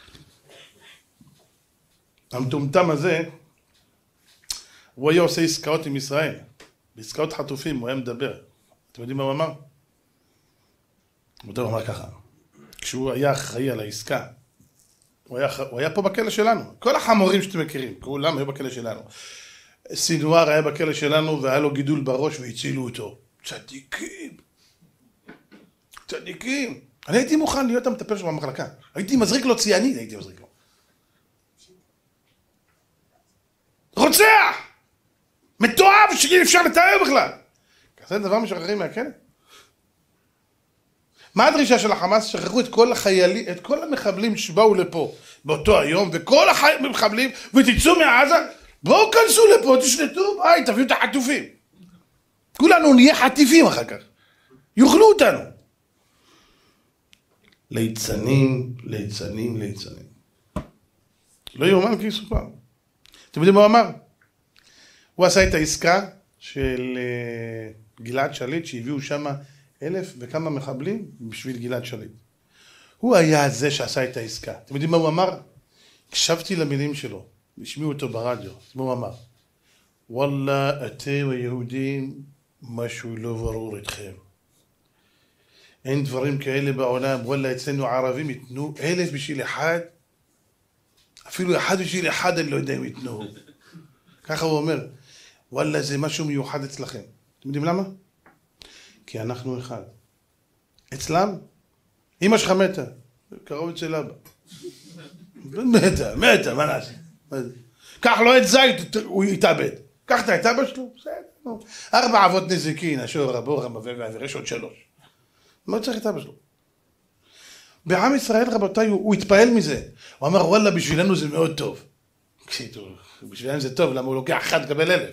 [SPEAKER 1] המטומטם הזה, הוא היה עושה עסקאות עם ישראל. בעסקאות חטופים, הוא היה מדבר. אתם יודעים מה הוא אמר? הוא אמר ככה. כשהוא היה אחראי על העסקה, הוא היה, הוא היה פה בכלא שלנו. כל החמורים שאתם מכירים, כולם היו בכלא שלנו. סינואר היה בכלא שלנו והיה לו גידול בראש והצילו אותו. צדיקים. צדיקים. אני הייתי מוכן להיות המטפל שלו במחלקה. הייתי מזריק לו ציאנית, הייתי מזריק לו. רוצח! מתועב שאי אפשר לתאר בכלל. כזה דבר משחררים מהכלא? מה הדרישה של החמאס? שחררו את כל החיילים, את כל המחבלים שבאו לפה באותו היום, וכל המחבלים, ותצאו מעזה, בואו כנסו לפה, תשלטו, ביי, תביאו את החטופים. כולנו נהיה חטיפים אחר כך. יאכלו אותנו. ליצנים, ליצנים, ליצנים. לא יאומן כי יסופר. אתם יודעים מה הוא אמר? הוא עשה את העסקה של גלעד שליט, שהביאו שם אלף וכמה מחבלים בשביל גלעד שליט. הוא היה זה שעשה את העסקה. אתם יודעים מה הוא אמר? הקשבתי למילים שלו, השמיעו אותו ברדיו. מה הוא אמר? וואלה, אתם היהודים, משהו לא ברור איתכם. אין דברים כאלה בעולם. וואלה, אצלנו ערבים יתנו אלף בשביל אחד, אפילו אחד בשביל אחד אני לא יודע אם יתנו. ככה הוא אומר, וואלה, זה משהו מיוחד אצלכם. אתם יודעים למה? כי אנחנו אחד. אצלם, אמא שלך מתה, קרוב אצל אבא. מתה, מתה, מה נעשה? קח לו את זית, הוא יתאבד. קח את אבא שלו, בסדר. ארבע אבות נזיקין, אשור רבו, רמבה ועבר, יש עוד שלוש. מה צריך את אבא שלו? בעם ישראל, רבותיי, הוא, הוא התפעל מזה. הוא אמר, וואלה, בשבילנו זה מאוד טוב. בשבילנו זה טוב, למה הוא לוקח אחד קבל אלף.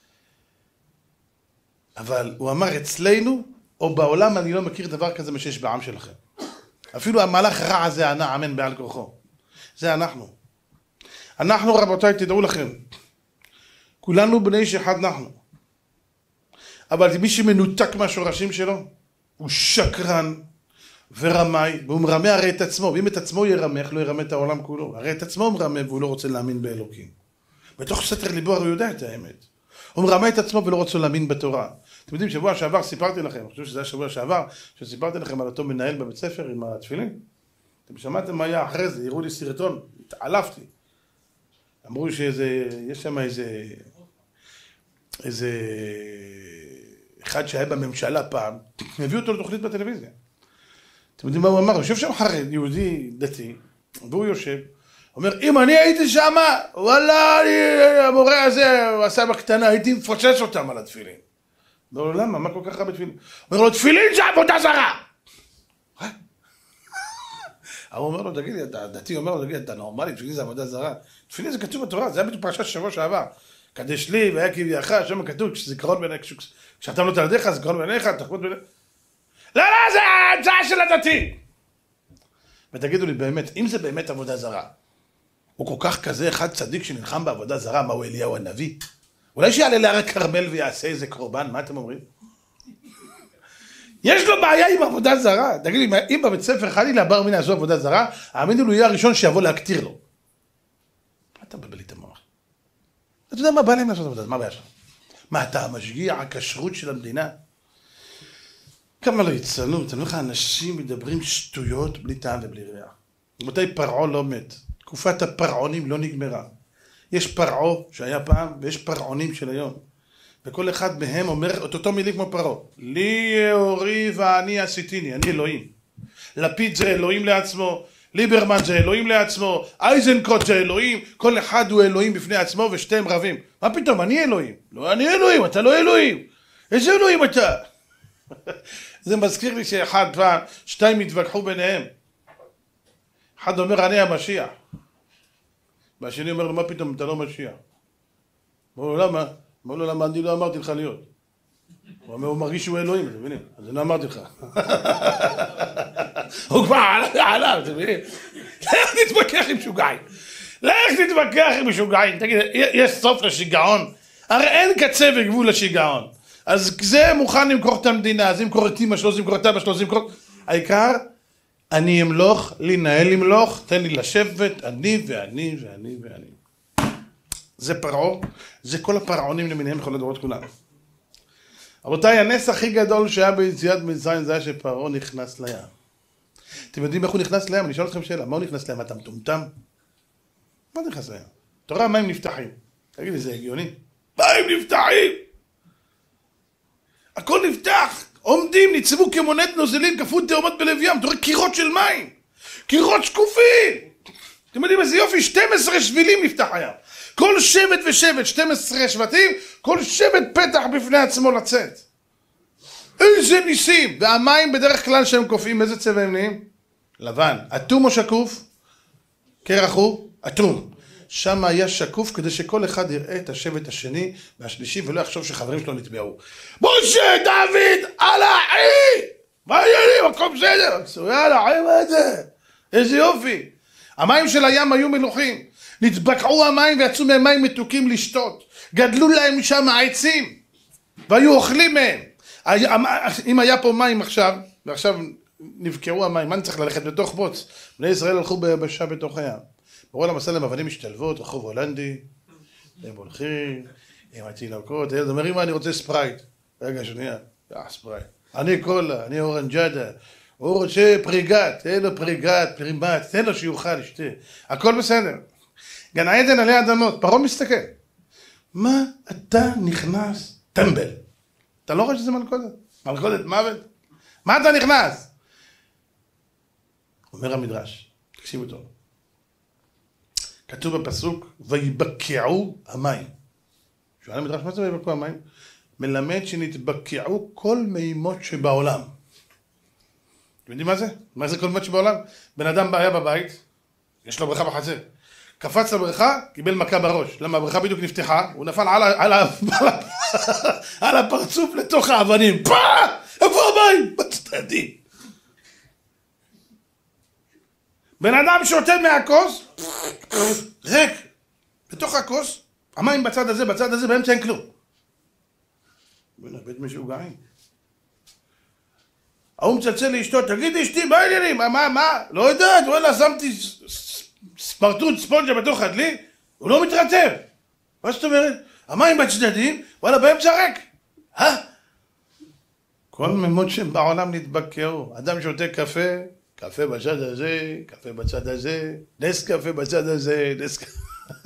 [SPEAKER 1] אבל הוא אמר, אצלנו, או בעולם, אני לא מכיר דבר כזה מה שיש בעם שלכם. אפילו המהלך רע הזה ענה, אמן בעל כוחו. זה אנחנו. אנחנו, רבותיי, תדעו לכם, כולנו בני איש אחד אנחנו. אבל מי שמנותק מהשורשים שלו, הוא שקרן ורמאי, והוא מרמה הרי את עצמו, ואם את עצמו ירמה, איך לא ירמה את העולם כולו? הרי את עצמו הוא מרמה והוא לא רוצה להאמין באלוקים. בתוך סתר ליבו הרי הוא יודע את האמת. הוא מרמה את עצמו ולא רוצה להאמין בתורה. אתם יודעים, שבוע שעבר סיפרתי לכם, אני חושב שזה היה שבוע שעבר, שסיפרתי לכם על אותו מנהל בבית ספר עם התפילין. אתם שמעתם מה היה אחרי זה, הראו לי סרטון, התעלפתי. אמרו שאיזה, יש שם איזה, איזה, אחד שהיה בממשלה פעם, הביאו אותו לתוכנית בטלוויזיה. אתם יודעים מה הוא אמר? יושב שם חרד, יהודי דתי, והוא יושב, אומר, אם אני הייתי שם, וואלה, אני, המורה הזה, הוא עשה בקטנה, הייתי מפוצץ אותם על התפילין. לא, למה? מה כל כך רע בתפילין? אומר לו, תפילין זה עבודה זרה! הוא אומר לו, תגיד לי, הדתי אומר לו, תגיד, אתה נורמלי, תפילין זה עבודה זרה? תפילין זה כתוב בתורה, זה היה בפרשת שבוע שעבר. קדש לי והיה כביאך, שם כתוב, כשזיכרון בעיניך, כשאתה לא תלדיך, זיכרון בעיניך, תחמוד בעיניך. לא, לא, זה ההמצאה של הדתי. ותגידו לי באמת, אם זה באמת עבודה זרה, הוא כל כך כזה אחד צדיק שנלחם בעבודה זרה, מה הוא אליהו הנביא? אולי שיעלה להר הכרמל ויעשה איזה קורבן, מה אתם אומרים? יש לו בעיה עם עבודה זרה. תגיד לי, אם בבית ספר חלי לאבר מין יעשו עבודה זרה, האמינו לו יהיה הראשון שיבוא להקטיר לו. מה אתה מבלבל לי את המוח? אתה יודע מה בא להם לעשות עבודה? מה הבעיה שלך? מה, אתה המשגיע הכשרות של המדינה? כמה לא יצאנו, אתם לך אנשים מדברים שטויות בלי טעם ובלי ריח. רבותיי, פרעה לא מת. תקופת הפרעונים לא נגמרה. יש פרעה שהיה פעם ויש פרעונים של היום. וכל אחד מהם אומר את אותו מילים כמו פרעה. לי אורי ואני עשיתיני, אני אלוהים. לפיד זה אלוהים לעצמו, ליברמן זה אלוהים לעצמו, אייזנקוט זה אלוהים, כל אחד הוא אלוהים בפני עצמו ושתיהם רבים. מה פתאום, אני אלוהים? לא, אני אלוהים, אתה לא אלוהים. איזה אלוהים אתה? זה מזכיר לי שאחד פעם, שתיים התווכחו ביניהם. אחד אומר, אני המשיח. והשני אומר לו, מה פתאום, אתה לא משיח? אמרו לו, למה? אמרו לו, למה אני לא אמרתי לך להיות? הוא אומר, הוא מרגיש שהוא אלוהים, אתם מבינים? אז אני לא אמרתי לך. הוא כבר עליו, אתם מבינים? לך תתווכח עם משוגעים. לך תתווכח עם משוגעים. תגיד, יש סוף לשיגעון? הרי אין קצה וגבול לשיגעון. אז זה מוכן למכור את המדינה, אז ימכור את אמא שלו, זה ימכור את אבא שלו, זה ימכור... העיקר, אני אמלוך, לנהל למלוך, תן לי לשבת, אני ואני ואני ואני. זה פרעה, זה כל הפרעונים למיניהם בכל הדורות כולם. רבותיי, הנס הכי גדול שהיה ביציאת מצרים זה היה שפרעה נכנס לים. אתם יודעים איך הוא נכנס לים? אני אשאל אתכם שאלה, מה הוא נכנס לים? אתה מטומטם? מה זה נכנס לים? תורה, מים נפתחים. תגיד לי, זה הגיוני? מים נפתחים! הכל נפתח! עומדים, ניצבו כמונת נוזלים, כפו תאומות בלב ים, אתה רואה קירות של מים! קירות שקופים! אתם יודעים איזה יופי, שתים עשרה שבילים נפתח הים. כל שבט ושבט, שתים עשרה שבטים, כל שבט פתח בפני עצמו לצאת. איזה ניסים! והמים בדרך כלל שהם קופאים, איזה צבע הם נהיים? לבן. אטום או שקוף? קרח הוא? אטום. שם היה שקוף כדי שכל אחד יראה את השבט השני והשלישי ולא יחשוב שחברים שלו נטבעו. משה, דוד, אללה, אחי! מה העניינים? הכל בסדר? יאללה, אחי, מה זה? איזה יופי! המים של הים היו מלוחים. נתבקעו המים ויצאו מהם מים מתוקים לשתות. גדלו להם שם העצים והיו אוכלים מהם. אם היה פה מים עכשיו, ועכשיו נבקעו המים, מה אני צריך ללכת בתוך בוץ? בני ישראל הלכו ביבשה בתוך הים. ברור למסע אבנים משתלבות, רחוב הולנדי, הם הולכים, עם התינוקות, הילד אומר, אמא, אני רוצה ספרייט. רגע, שנייה, אה, ספרייט. אני קולה, אני אורנג'אדה, הוא רוצה פריגת, תן לו פריגת, פרימט, תן לו שיוכל, ישתה. הכל בסדר. גן עדן עלי אדמות, פרעה מסתכל. מה אתה נכנס? טמבל. אתה לא רואה שזה מלכודת? מלכודת מוות? מה אתה נכנס? אומר המדרש, תקשיבו טוב. כתוב בפסוק, ויבקעו המים. שואל המדרש, מה זה ויבקעו המים? מלמד שנתבקעו כל מימות שבעולם. אתם יודעים מה זה? מה זה כל מימות שבעולם? בן אדם היה בבית, יש לו בריכה בחצר. קפץ לבריכה, קיבל מכה בראש. למה הבריכה בדיוק נפתחה, הוא נפל על, על, על, על הפרצוף לתוך האבנים. פאה! איפה המים? בצדדים. בן אדם שותה מהכוס, ריק, בתוך הכוס, המים בצד הזה, בצד הזה, באמצע אין כלום. בית משוגעים. ההוא מצלצל לאשתו, תגידי אשתי, מה העניינים? מה, מה, מה? לא יודעת, וואלה, שמתי ספרטוט ספונג'ה בתוך הדלי, הוא לא מתרטב. מה זאת אומרת? המים בצדדים, וואלה, באמצע ריק. אה? כל מימות שבעולם נתבקעו. אדם שותה קפה, קפה בצד הזה, קפה בצד הזה, נס קפה בצד הזה, נס קפה.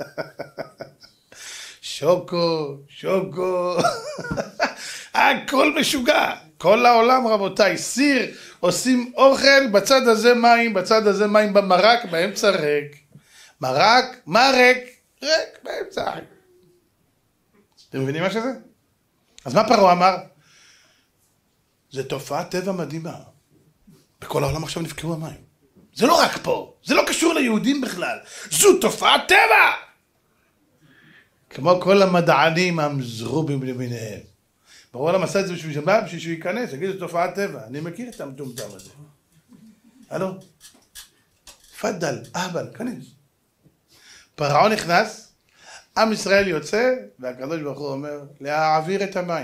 [SPEAKER 1] שוקו, שוקו. הכל משוגע. כל העולם, רבותיי, סיר, עושים אוכל, בצד הזה מים, בצד הזה מים במרק, באמצע ריק. מרק, מה ריק? ריק, באמצע. אתם מבינים מה שזה? אז מה פרעה אמר? זה תופעת טבע מדהימה. בכל העולם עכשיו נפקעו המים. זה לא רק פה, זה לא קשור ליהודים בכלל. זו תופעת טבע! כמו כל המדענים המזרובים למיניהם. בעולם עשה את זה בשביל שמה, בשביל שהוא ייכנס, יגיד, זו תופעת טבע. אני מכיר את המטומטם הזה. הלו? פדל, אהבל, כנס. פרעה נכנס, עם ישראל יוצא, והקדוש ברוך הוא אומר, להעביר את המים.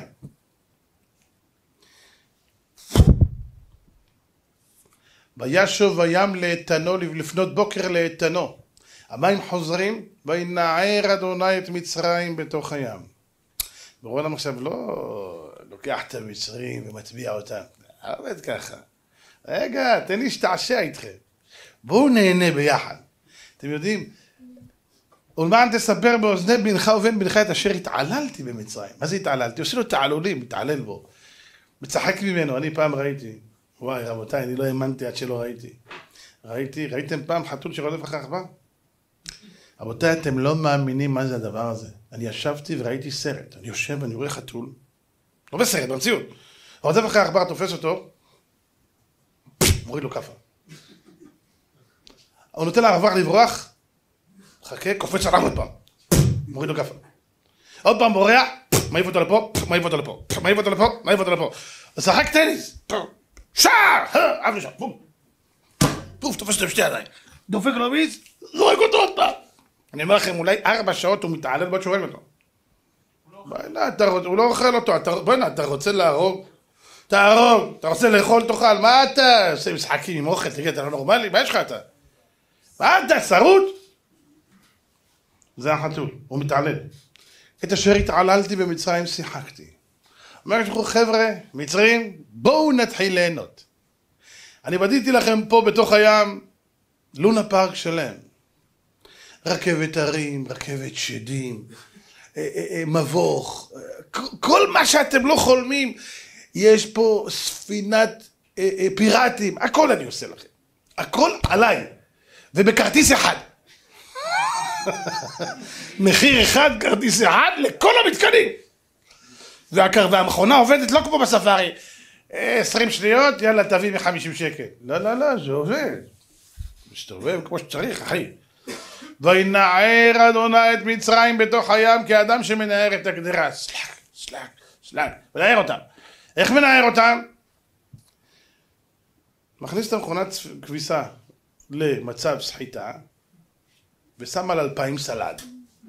[SPEAKER 1] וישוב הים לאיתנו, לפנות בוקר לאיתנו. המים חוזרים, וינער אדוני את מצרים בתוך הים. בעולם עכשיו לא לוקח את המצרים ומטביע אותם. עובד ככה. רגע, תן לי להשתעשע איתכם. בואו נהנה ביחד. אתם יודעים, ולמען תספר באוזני בנך ובן בנך את אשר התעללתי במצרים. מה זה התעללתי? עושה לו תעלולים, מתעלל בו. מצחק ממנו, אני פעם ראיתי. וואי רבותיי, אני לא האמנתי עד שלא ראיתי. ראיתי, ראיתם פעם חתול שרודף אחרי עכבר? רבותיי, אתם לא מאמינים מה זה הדבר הזה. אני ישבתי וראיתי סרט. אני יושב ואני רואה חתול. לא בסרט, במציאות. רודף אחרי עכבר, תופס אותו, מוריד לו כפה. הוא נותן לעכבר לברוח, חכה, קופץ עליו עוד פעם. מוריד לו כפה. עוד פעם בורח, מעיף אותו לפה, מעיף אותו לפה, מעיף אותו לפה, מעיף אותו לפה. לשחק טניס. שער! אף לשם, בום. פוף, תופס אותו בשתי ידיים. דופק לו ביס, זורק אותו עוד פעם. אני אומר לכם, אולי ארבע שעות הוא מתעלל בו שואל אותו. הוא לא אוכל אותו, בוא'נה, אתה רוצה להרוג? תהרוג, אתה רוצה לאכול תאכל, מה אתה עושה משחקים עם אוכל, תגיד, אתה לא נורמלי? מה יש לך אתה? מה אתה, שרוט? זה החתול, הוא מתעלל. את אשר התעללתי במצרים שיחקתי. אומר לכם, חבר'ה, מצרים, בואו נתחיל ליהנות. אני בדיתי לכם פה בתוך הים, לונה פארק שלם. רכבת הרים, רכבת שדים, מבוך, כל מה שאתם לא חולמים, יש פה ספינת פיראטים, הכל אני עושה לכם. הכל עליי, ובכרטיס אחד. מחיר אחד, כרטיס אחד, לכל המתקנים. והמכונה עובדת לא כמו בספארי. עשרים שניות, יאללה, תביא מ-חמישים שקל. לא, לא, לא, זה עובד. מסתובב כמו שצריך, אחי. וינער אדוני את מצרים בתוך הים כאדם שמנער את הגדרה. סלק, סלק, סלק. מנער אותם. איך מנער אותם? מכניס את המכונת כביסה למצב סחיטה, ושם על אלפיים סלד.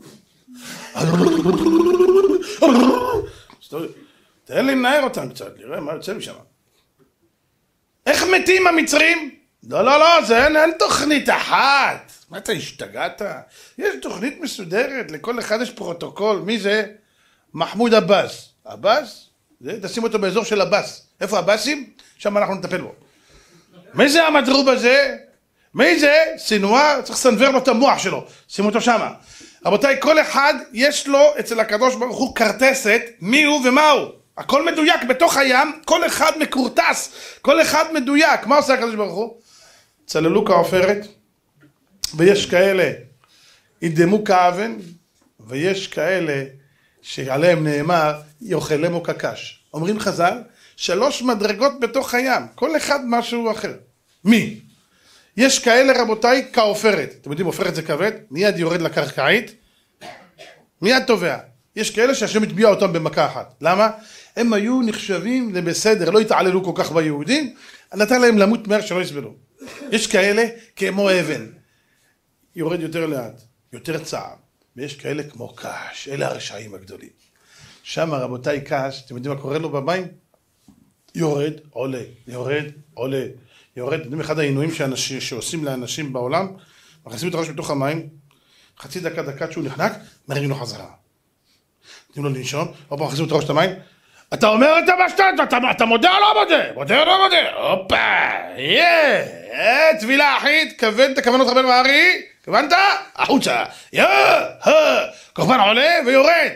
[SPEAKER 1] תן לי לנער אותם קצת, נראה מה יוצא משם. איך מתים המצרים? לא, לא, לא, זה אין, אין תוכנית אחת. מה אתה השתגעת? יש תוכנית מסודרת, לכל אחד יש פרוטוקול. מי זה? מחמוד עבאס. עבאס? זה, תשים אותו באזור של עבאס. איפה עבאסים? שם אנחנו נטפל בו. מי זה המדרוב הזה? מי זה? סינואר, צריך לסנוור לו את המוח שלו. שים אותו שמה. רבותיי, כל אחד יש לו אצל הקדוש ברוך הוא קרטסת, מי הוא ומה הוא. הכל מדויק בתוך הים, כל אחד מקורטס, כל אחד מדויק. מה עושה הקדוש ברוך הוא? צללו כעופרת, ויש כאלה ידמו כאבן, ויש כאלה שעליהם נאמר יאכלמו כקש. אומרים חז"ל, שלוש מדרגות בתוך הים, כל אחד משהו אחר. מי? יש כאלה רבותיי כעופרת. אתם יודעים, עופרת זה כבד, מיד יורד לקרקעית, מיד תובע. יש כאלה שהשם הטביע אותם במכה אחת. למה? הם היו נחשבים לבסדר, לא התעללו כל כך ביהודים, נתן להם למות מהר שלא יסבלו. יש כאלה כמו אבן, יורד יותר לאט, יותר צער, ויש כאלה כמו קש, אלה הרשעים הגדולים. שם רבותיי קש, אתם יודעים מה קורה לו במים? יורד, עולה, יורד, עולה, יורד. יודעים אחד העינויים שאנשים, שעושים לאנשים בעולם, מכניסים את הראש בתוך המים, חצי דקה דקה שהוא נחנק, מרימים לו חזרה. נותנים לו לנשום, עוד פעם מכניסים את הראש את המים, אתה אומר את המשתת, אתה, אתה מודה או לא מודה? מודה או לא מודה? הופה, יאה, טבילה אחית, כוון, תכוון אותך בן מערי, כוונת? החוצה, יאה, קורבן עולה ויורד.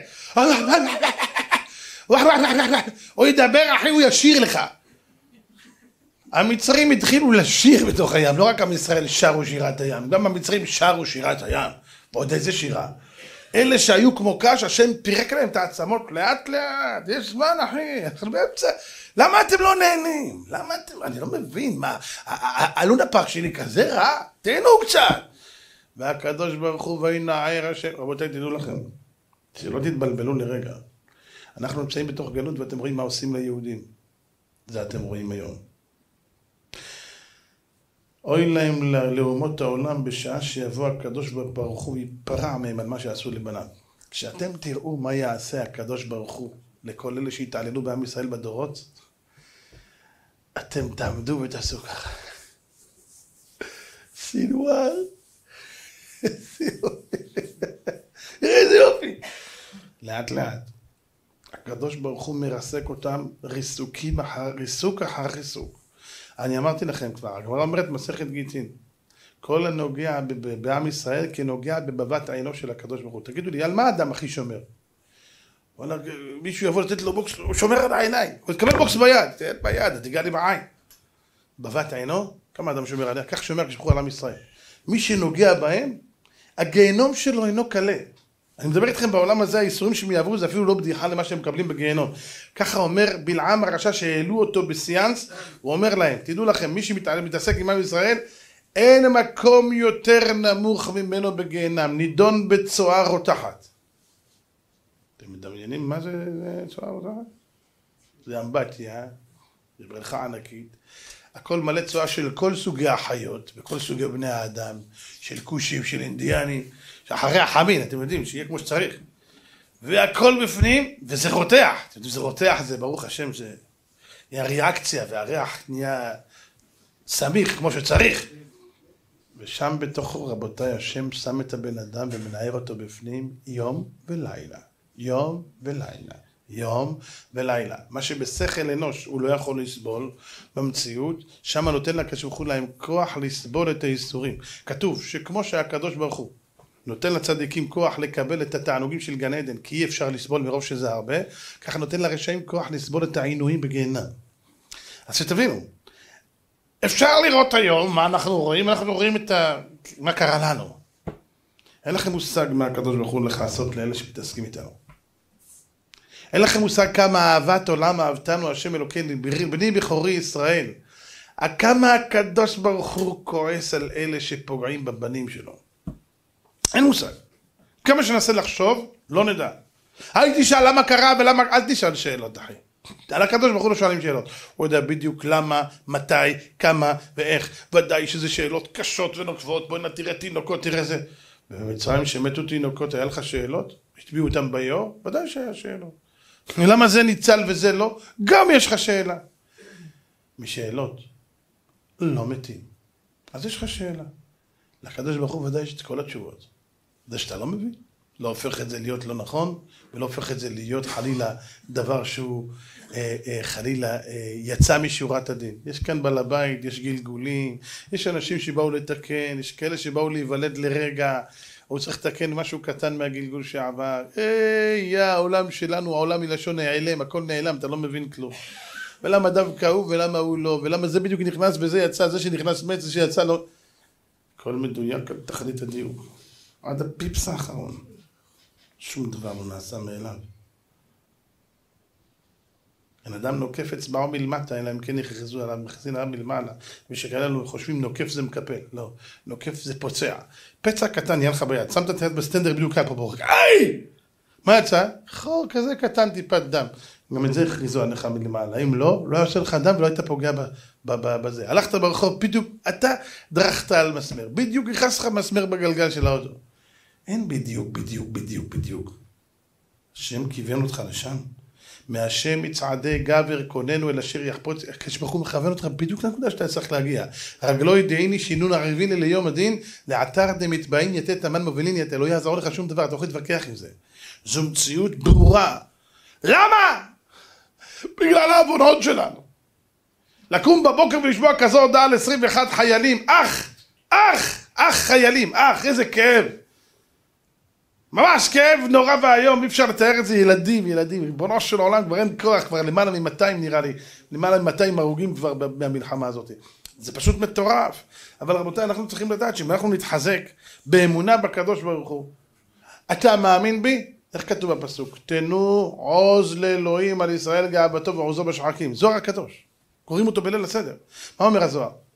[SPEAKER 1] הוא ידבר אחי, הוא ישיר לך. המצרים התחילו לשיר בתוך הים, לא רק עם ישראל שרו שירת הים, גם המצרים שרו שירת הים. ועוד איזה שירה. אלה שהיו כמו קש, השם פירק להם את העצמות לאט לאט, יש זמן אחי, אנחנו באמצע, למה אתם לא נהנים? למה אתם, אני לא מבין, מה, הלונה פארק שלי כזה רע? תהנו קצת. והקדוש ברוך הוא וינער השם, רבותיי תדעו לכם, שלא תתבלבלו לרגע. אנחנו נמצאים בתוך גלות ואתם רואים מה עושים ליהודים. זה אתם רואים היום. אוי להם לאומות העולם בשעה שיבוא הקדוש ברוך הוא ויפרע מהם על מה שעשו לבניו. כשאתם תראו מה יעשה הקדוש ברוך הוא לכל אלה שהתעללו בעם ישראל בדורות, אתם תעמדו ותעשו ככה. סינואר. איזה יופי. לאט לאט. הקדוש ברוך הוא מרסק אותם ריסוקים אחר ריסוק אחר ריסוק. אני אמרתי לכם כבר, הגמרא אומרת מסכת גיטין, כל הנוגע בעם ישראל כנוגע בבבת עינו של הקדוש ברוך הוא. תגידו לי, על מה האדם הכי שומר? מישהו יבוא לתת לו בוקס, הוא שומר על העיניים, הוא תקבל בוקס ביד, תהיה ביד, תיגע לי בעין. בבת עינו, כמה אדם שומר עליה? כך שומר כשבחו על עם ישראל. מי שנוגע בהם, הגיהנום שלו אינו קלה. אני מדבר איתכם בעולם הזה, האיסורים שהם יעברו, זה אפילו לא בדיחה למה שהם מקבלים בגיהנום. ככה אומר בלעם הרשע שהעלו אותו בסיאנס, הוא אומר להם, תדעו לכם, מי שמתעסק עם עם ישראל, אין מקום יותר נמוך ממנו בגיהנם, נידון בצואה רותחת. אתם מדמיינים מה זה, זה צואה רותחת? זה אמבטיה, זה בריכה ענקית. הכל מלא צואה של כל סוגי החיות, וכל סוגי בני האדם, של כושים, של אינדיאנים, שאחרי החמין, אתם יודעים, שיהיה כמו שצריך. והכל בפנים, וזה רותח. אתם יודעים, זה רותח, זה ברוך השם, זה הריאקציה, והריח נהיה סמיך כמו שצריך. ושם בתוכו, רבותיי, השם שם את הבן אדם ומנער אותו בפנים יום ולילה. יום ולילה. יום ולילה. מה שבשכל אנוש הוא לא יכול לסבול במציאות, שם נותן לקדוש ברוך הוא להם כוח לסבול את האיסורים. כתוב שכמו שהקדוש ברוך הוא נותן לצדיקים כוח לקבל את התענוגים של גן עדן, כי אי אפשר לסבול מרוב שזה הרבה, ככה נותן לרשעים כוח לסבול את העינויים בגיהנם. אז שתבינו, אפשר לראות היום מה אנחנו רואים, אנחנו רואים את ה... מה קרה לנו. אין לכם מושג מה הקדוש ברוך הוא הולך לעשות לאלה שמתעסקים איתנו. אין לכם מושג כמה אהבת עולם אהבתנו השם אלוקינו, בני בכורי ישראל. כמה הקדוש ברוך הוא כועס על אלה שפוגעים בבנים שלו. אין מושג. כמה שננסה לחשוב, לא נדע. אל תשאל למה קרה ולמה, אל תשאל שאלות, אחי. על הקדוש ברוך הוא לא שואלים שאלות. הוא יודע בדיוק למה, מתי, כמה ואיך. ודאי שזה שאלות קשות ונוקבות. בואי נתראה תינוקות, תראה זה. במצרים שמתו תינוקות, היה לך שאלות? השתביעו אותם ביור? ודאי שהיה שאלות. ולמה זה ניצל וזה לא? גם יש לך שאלה. משאלות לא מתים. אז יש לך שאלה. לקדוש ברוך הוא ודאי יש את כל התשובות. זה שאתה לא מבין. לא הופך את זה להיות לא נכון, ולא הופך את זה להיות חלילה דבר שהוא אה, אה, חלילה אה, יצא משורת הדין. יש כאן בעל הבית, יש גלגולים, יש אנשים שבאו לתקן, יש כאלה שבאו להיוולד לרגע, הוא צריך לתקן משהו קטן מהגלגול שעבר. היי, יא, העולם שלנו, העולם מלשון נעלם, הכל נעלם, אתה לא מבין כלום. ולמה דווקא הוא ולמה הוא לא, ולמה זה בדיוק נכנס וזה יצא, זה שנכנס מת, זה שיצא לא. הכל מדויק על תחתית הדיוק. עד הפיפס האחרון. שום דבר לא נעשה מאליו. אין אדם נוקף אצבעו מלמטה, אלא אם כן יכרזו עליו, מכרזים עליו מלמעלה. ושכאלה לנו חושבים נוקף זה מקפל. לא, נוקף זה פוצע. פצע קטן יהיה לך ביד. שמת את היד בסטנדר בדיוק ככה פה בורק. איי! מה יצא? חור כזה קטן, טיפת דם. גם את זה יכרזו עליך מלמעלה. אם לא, לא היה עושה לך דם ולא היית פוגע בזה. הלכת ברחוב, בדיוק, אתה דרכת על מסמר. בדיוק יכנס לך מסמר בגלגל של האוטו. אין בדיוק, בדיוק, בדיוק, בדיוק. השם כיוון אותך לשם. מהשם מצעדי גבר קוננו אל אשר יחפוץ, כשברוך הוא מכוון אותך בדיוק לנקודה שאתה צריך להגיע. רגלו ידעיני שינון ערבין אל יום הדין, לאתר דמתבעים יתה תמן מובילין יתה, לא יעזור לך שום דבר, אתה יכול להתווכח עם זה. זו מציאות ברורה. למה? בגלל העוונות שלנו. לקום בבוקר ולשמוע כזו הודעה על עשרים ואחד חיילים, אח, אח, אח חיילים, אח, איזה כאב. ממש כאב נורא והיום, אי אפשר לתאר את זה, ילדים, ילדים, ריבונו של העולם, כבר אין כוח, כבר למעלה מ-מאתיים נראה לי, למעלה מ-מאתיים הרוגים כבר מהמלחמה הזאת. זה פשוט מטורף. אבל רבותיי, אנחנו צריכים לדעת שאם אנחנו נתחזק באמונה בקדוש ברוך הוא, אתה מאמין בי? איך כתוב בפסוק? תנו עוז לאלוהים על ישראל גאוותו ועוזו בשחקים. זוהר הקדוש. קוראים אותו בליל הסדר. מה אומר הזוהר?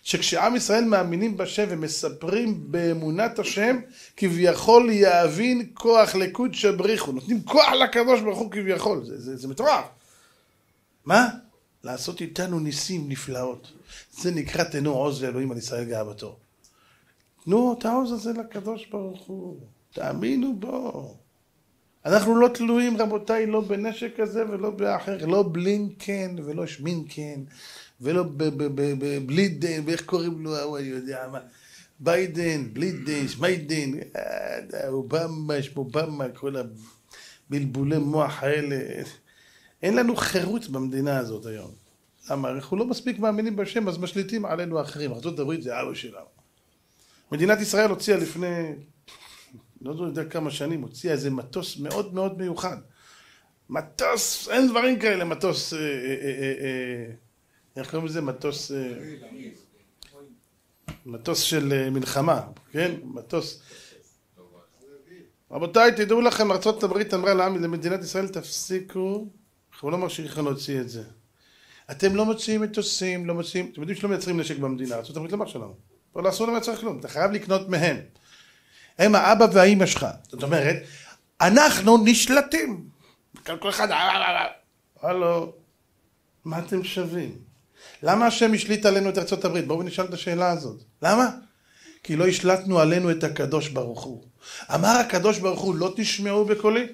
[SPEAKER 1] שכשעם ישראל מאמינים בשם ומספרים באמונת השם, כביכול יאבין כוח לקוד שבריחו. נותנים כוח לקדוש ברוך הוא כביכול. זה, זה, זה מטורף. מה? לעשות איתנו ניסים נפלאות. זה נקרא תנו עוז לאלוהים על ישראל גאוותו. תנו את העוז הזה לקדוש ברוך הוא. תאמינו בו. אנחנו לא תלויים, רבותיי, לא בנשק כזה ולא באחר. לא בלינקן ולא שמינקן. ולא בבלידן, ואיך קוראים לו, אני יודע מה. ביידן, בלידן, שמיידן. אובמה, שמובמה, כל הבלבולי מוח האלה. אין לנו חירות במדינה הזאת היום. למה? אנחנו לא מספיק מאמינים בשם, אז משליטים עלינו האחרים. ארצות הברית זה אבא שלנו. מדינת ישראל הוציאה לפני, לא יודע כמה שנים, הוציאה איזה מטוס מאוד מאוד מיוחד. מטוס, אין דברים כאלה, מטוס, אה, אה, אה, אה, איך קוראים לזה? מטוס, אה, מטוס של מלחמה, כן? מטוס. רבותיי, תדעו לכם, ארצות הברית אמרה לעם, למדינת ישראל, תפסיקו, אנחנו לא מרשים לכם להוציא את זה. אתם לא מוציאים מטוסים, לא מוציאים, אתם יודעים שלא מייצרים נשק במדינה, ארצות הברית לא מרשה לנו. פה לא אסור לייצר כלום, אתה חייב לקנות מהם. הם האבא והאמא שלך. זאת אומרת, אנחנו נשלטים. כל אחד, הלו, מה אתם שווים? למה השם השליט עלינו את ארצות הברית? בואו נשאל את השאלה הזאת. למה? כי לא השלטנו עלינו את הקדוש ברוך הוא. אמר הקדוש ברוך הוא, לא תשמעו בקולי?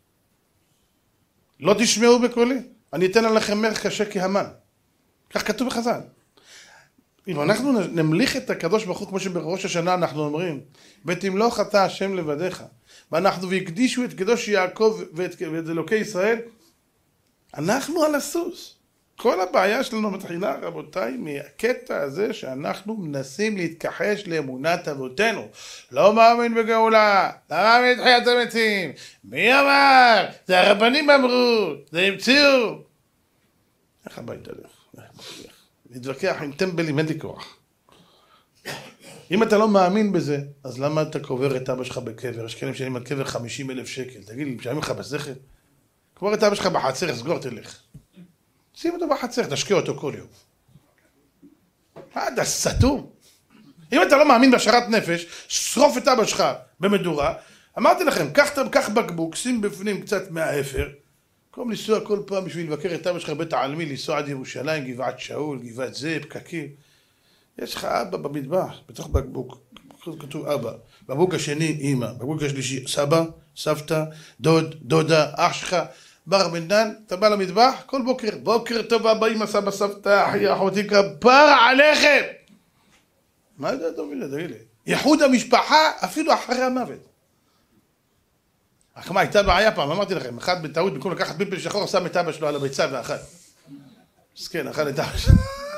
[SPEAKER 1] לא תשמעו בקולי? אני אתן עליכם מלך קשה כהמן. כך כתוב בחז"ל. אם אנחנו נמליך את הקדוש ברוך הוא, כמו שבראש השנה אנחנו אומרים, ותמלוך אתה השם לבדיך, ואנחנו והקדישו את קדוש יעקב ואת, ואת אלוקי ישראל, אנחנו על הסוס. כל הבעיה שלנו מתחילה, רבותיי, מהקטע הזה שאנחנו מנסים להתכחש לאמונת אבותינו. לא מאמין בגאולה, לא מאמין בתחיית המתים. מי אמר? זה הרבנים אמרו, זה המציאו. איך הביתה לך? להתווכח עם טמבלים, אין לי כוח. אם אתה לא מאמין בזה, אז למה אתה קובר את אבא שלך בקבר? יש כאלה משלמים על קבר חמישים אלף שקל. תגיד לי, משלמים לך בשכל? קובר את אבא שלך בחצר, סגור, תלך. שים אותו בחצר, תשקיע אותו כל יום. אתה סתום. אם אתה לא מאמין בהשארת נפש, שרוף את אבא שלך במדורה. אמרתי לכם, קח בקבוק, שים בפנים קצת מהאפר, קום לנסוע כל פעם בשביל לבקר את אבא שלך בבית העלמין, לנסוע עד ירושלים, גבעת שאול, גבעת זה, פקקים. יש לך אבא במטבח, בתוך בקבוק, כתוב אבא. בקבוק השני, אמא. בקבוק השלישי, סבא, סבתא, דוד, דודה, אח שלך. בר בן דן, אתה בא למטבח, כל בוקר, בוקר טוב אבא, אמא, סבא, סבתא, אחי, אחותי, כפר עליכם. מה יודע טוב לי? תגיד לי. ייחוד המשפחה אפילו אחרי המוות. אך מה, הייתה בעיה פעם, אמרתי לכם, אחד בטעות, במקום לקחת פלפל שחור, שם את אבא שלו על הביצה ואכל. אז כן, אכל את אבא שלו.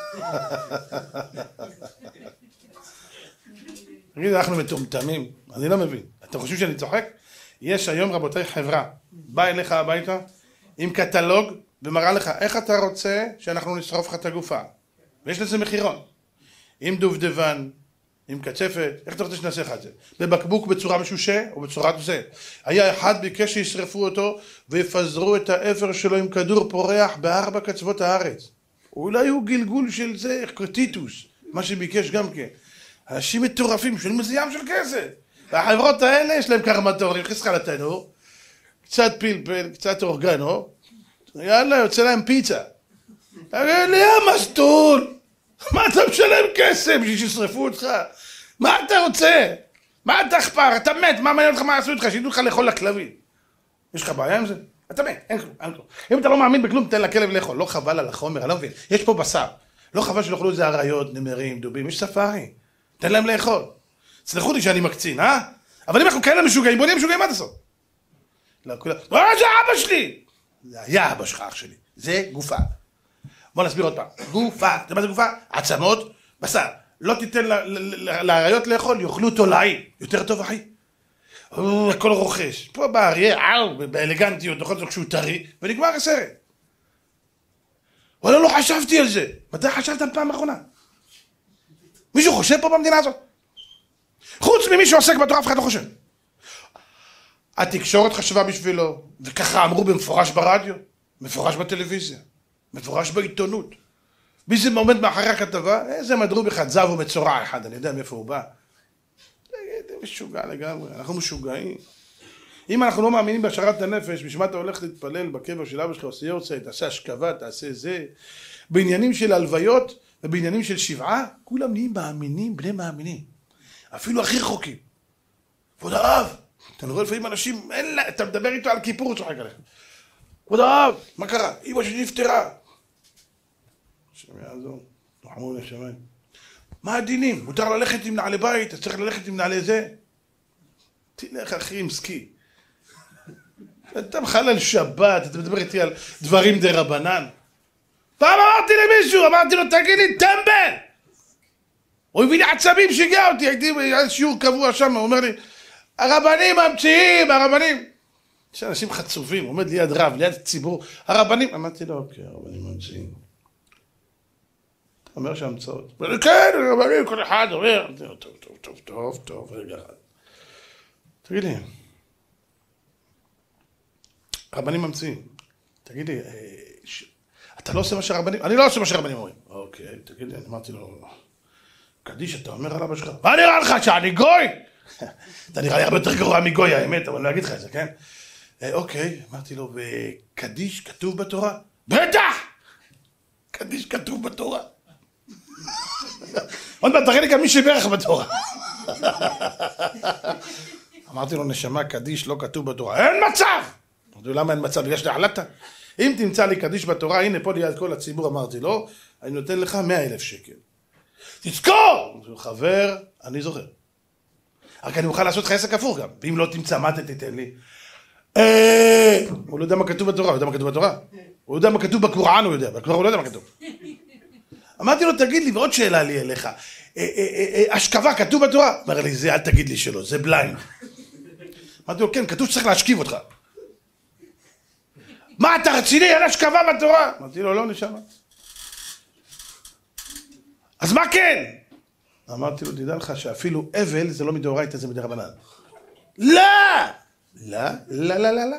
[SPEAKER 1] תגיד, אנחנו מטומטמים, אני לא מבין. אתם חושבים שאני צוחק? יש היום, רבותיי, חברה, בא אליך הביתה, עם קטלוג, ומראה לך, איך אתה רוצה שאנחנו נשרוף לך את הגופה? ויש לזה מחירון. עם דובדבן, עם קצפת, איך אתה רוצה שנעשה לך את זה? בבקבוק בצורה משושה או בצורת זה. היה אחד ביקש שישרפו אותו ויפזרו את האפר שלו עם כדור פורח בארבע קצוות הארץ. אולי הוא גלגול של זה, טיטוס, מה שביקש גם כן. אנשים מטורפים, שואלים איזה ים של כסף. והחברות האלה יש להם קרמטורים, הכניס לך לתנור, קצת פלפל, קצת אורגנו, יאללה, יוצא להם פיצה. תגיד לי, המסטול, מה אתה משלם כסף בשביל שישרפו אותך? מה אתה רוצה? מה אתה אכפר? אתה מת, מה מעניין אותך מה עשו איתך? שידעו לך לאכול לכלבים. יש לך בעיה עם זה? אתה מת, אין כלום, אין כלום. אם אתה לא מאמין בכלום, תן לכלב לאכול. לא חבל על החומר, אני לא מבין. יש פה בשר. לא חבל שלאכלו את זה אריות, נמרים, דובים, יש ספארי. תן להם לאכול. סלחו לי שאני מקצין, אה? אבל אם אנחנו כאלה משוגעים, בוא נהיה משוגעים עד הסוף. לא, כולם, אה, זה אבא שלי! זה היה אבא שלך, אח שלי. זה גופה. בוא נסביר עוד פעם. גופה, אתה יודע מה זה גופה? עצמות, בשר. לא תיתן לאריות לאכול, יאכלו תולעים. יותר טוב, אחי. הכל רוכש. פה בא אריה, אאו, באלגנטיות, נכון, כשהוא טרי, ונגמר הסרט. וואלה, לא חשבתי על זה. מתי חשבת פעם האחרונה? מישהו חושב פה במדינה הזאת? חוץ ממי שעוסק בתורה, אף אחד לא חושב. התקשורת חשבה בשבילו, וככה אמרו במפורש ברדיו, מפורש בטלוויזיה, מפורש בעיתונות. מי זה עומד מאחורי הכתבה? איזה מדרוב אחד, זב ומצורע אחד, אני יודע מאיפה הוא בא. זה משוגע לגמרי, אנחנו משוגעים. אם אנחנו לא מאמינים בהשארת הנפש, בשביל מה אתה הולך להתפלל בקבר של אבא שלך, עושה יורצייט, תעשה השכבה, תעשה זה. בעניינים של הלוויות ובעניינים של שבעה, כולם נהיים מאמינים, בני מאמינים. אפילו הכי רחוקים. כבוד הרב, אתה רואה לפעמים אנשים, אין לה, אתה מדבר איתו על כיפור, הוא צוחק עליך. כבוד הרב, מה קרה? אמא שלי נפטרה. השם יעזור, תחמו לשמיים. מה הדינים? מותר ללכת עם נעלי בית, אתה צריך ללכת עם נעלי זה? תלך אחי עם סקי. אתה מחלל שבת, אתה מדבר איתי על דברים די רבנן. פעם אמרתי למישהו, אמרתי לו, תגיד לי, טמבל! הוא הביא לי עצבים, שיגע אותי, הייתי שיעור קבוע שם, הוא אומר לי, הרבנים ממציאים, הרבנים. יש אנשים חצופים, עומד ליד רב, ליד ציבור, הרבנים, אמרתי לו, אוקיי, הרבנים ממציאים. אתה אומר שהמצאות. כן, הרבנים, כל אחד אומר, טוב, טוב, טוב, טוב, טוב, רגע אחד. תגיד לי, הרבנים ממציאים, תגיד לי, אתה לא עושה מה שהרבנים, אני לא עושה מה שהרבנים אומרים. אוקיי, תגיד לי, אני אמרתי לו, קדיש, אתה אומר על אבא שלך, מה נראה לך שאני גוי? אתה נראה לי הרבה יותר גרוע מגוי, האמת, אבל אני לא אגיד לך את זה, כן? אוקיי, אמרתי לו, וקדיש כתוב בתורה? בטח! קדיש כתוב בתורה. עוד מעט תראה לי גם מי שברך בתורה. אמרתי לו, נשמה, קדיש לא כתוב בתורה. אין מצב! אמרתי לו, למה אין מצב? בגלל שתחלטת? אם תמצא לי קדיש בתורה, הנה פה ליד כל הציבור, אמרתי לו, אני נותן לך מאה אלף שקל. תזכור! חבר, אני זוכר. רק אני מוכן לעשות לך עסק הפוך גם. ואם לא תמצא, מה אתה תיתן לי? הוא לא יודע מה כתוב בתורה, הוא יודע מה כתוב בתורה. הוא יודע מה כתוב בקוראן, הוא יודע. בקוראן הוא לא יודע מה כתוב. אמרתי לו, תגיד לי, ועוד שאלה לי אליך. השכבה כתוב בתורה? אמר לי, זה אל תגיד לי שלא, זה בליינד. אמרתי לו, כן, כתוב שצריך להשכיב אותך. מה, אתה רציני? אין השכבה בתורה? אמרתי לו, לא, נשמה. אז מה כן? אמרתי לו, תדע לך שאפילו אבל זה לא מדאורייתא, זה מדרבנן. לא! לא, לא, לא, לא, לא.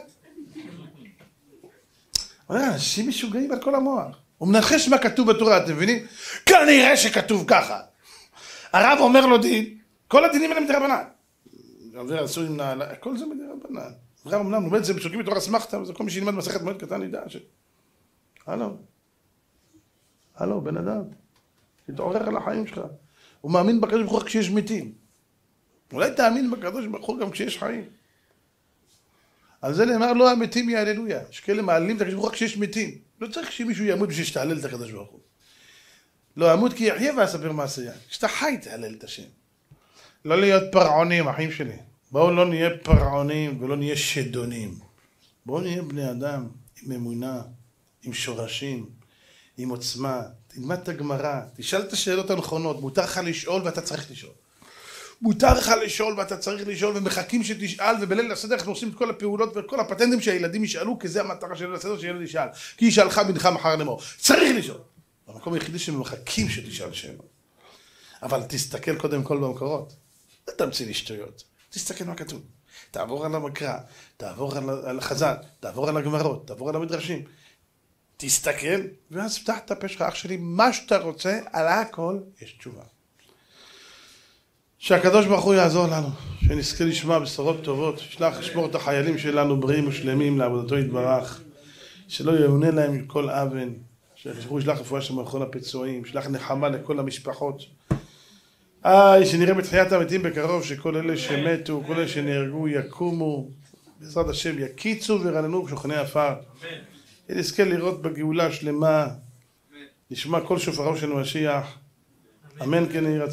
[SPEAKER 1] אנשים משוגעים על כל המוח. הוא מנחש מה כתוב בתורה, אתם מבינים? כנראה שכתוב ככה. הרב אומר לו דין, כל הדינים האלה מדרבנן. עובר אסור עם נעלה, כל זה מדרבנן. הרב אמנם לומד זה בשוגים בתורה סמכתא, וזה כל מי שילמד מסכת מועד קטן ידע ש... הלו. הלו, בן אדם. תתעורר על החיים שלך. הוא מאמין בקדוש ברוך הוא כשיש מתים. אולי תאמין בקדוש ברוך הוא גם כשיש חיים. על זה נאמר לא המתים יהללויה. יש כאלה מעלים את הקדוש ברוך הוא כשיש מתים. לא צריך שמישהו ימות בשביל שתהלל את הקדוש ברוך הוא. לא אמות כי יחיה ואספר מעשייה. כשאתה חי תהלל את השם. לא להיות פרעונים, אחים שלי. בואו לא נהיה פרעונים ולא נהיה שדונים. בואו נהיה בני אדם עם אמונה, עם שורשים, עם עוצמה. תלמד את הגמרא, תשאל את השאלות הנכונות. מותר לך לשאול ואתה צריך לשאול. מותר לך לשאול ואתה צריך לשאול, ומחכים שתשאל, ובליל הסדר אנחנו עושים את כל הפעולות ואת כל הפטנטים שהילדים ישאלו, כי זה המטרה של ליל הסדר שילד ישאל. כי ישאלך בנך מחר לאמור. צריך לשאול. המקום היחידי שמחכים שתשאל שאלות. אבל תסתכל קודם כל במקורות. אל תמציא לי שטויות. תסתכל מה כתוב. תעבור על המקרא, תעבור על החז"ל, תעבור על הגמרות, תעבור על המדרשים. תסתכל, ואז פתח את הפה שלך, אח שלי, מה שאתה רוצה, על הכל יש תשובה. שהקדוש ברוך הוא יעזור לנו, שנזכה לשמוע בשורות טובות, שלח לשמור את החיילים שלנו בריאים ושלמים לעבודתו יתברך, שלא יאונה להם כל אבן, שהוא ישלח רפואה שם לכל הפצועים, שלח נחמה לכל המשפחות. איי, שנראה בתחיית המתים בקרוב, שכל אלה שמתו, כל אלה שנהרגו יקומו, בעזרת השם יקיצו ורננו בשוכני עפר. נזכה לראות בגאולה שלמה, נשמע כל שופרו של משיח, אמן כן יהי רצון.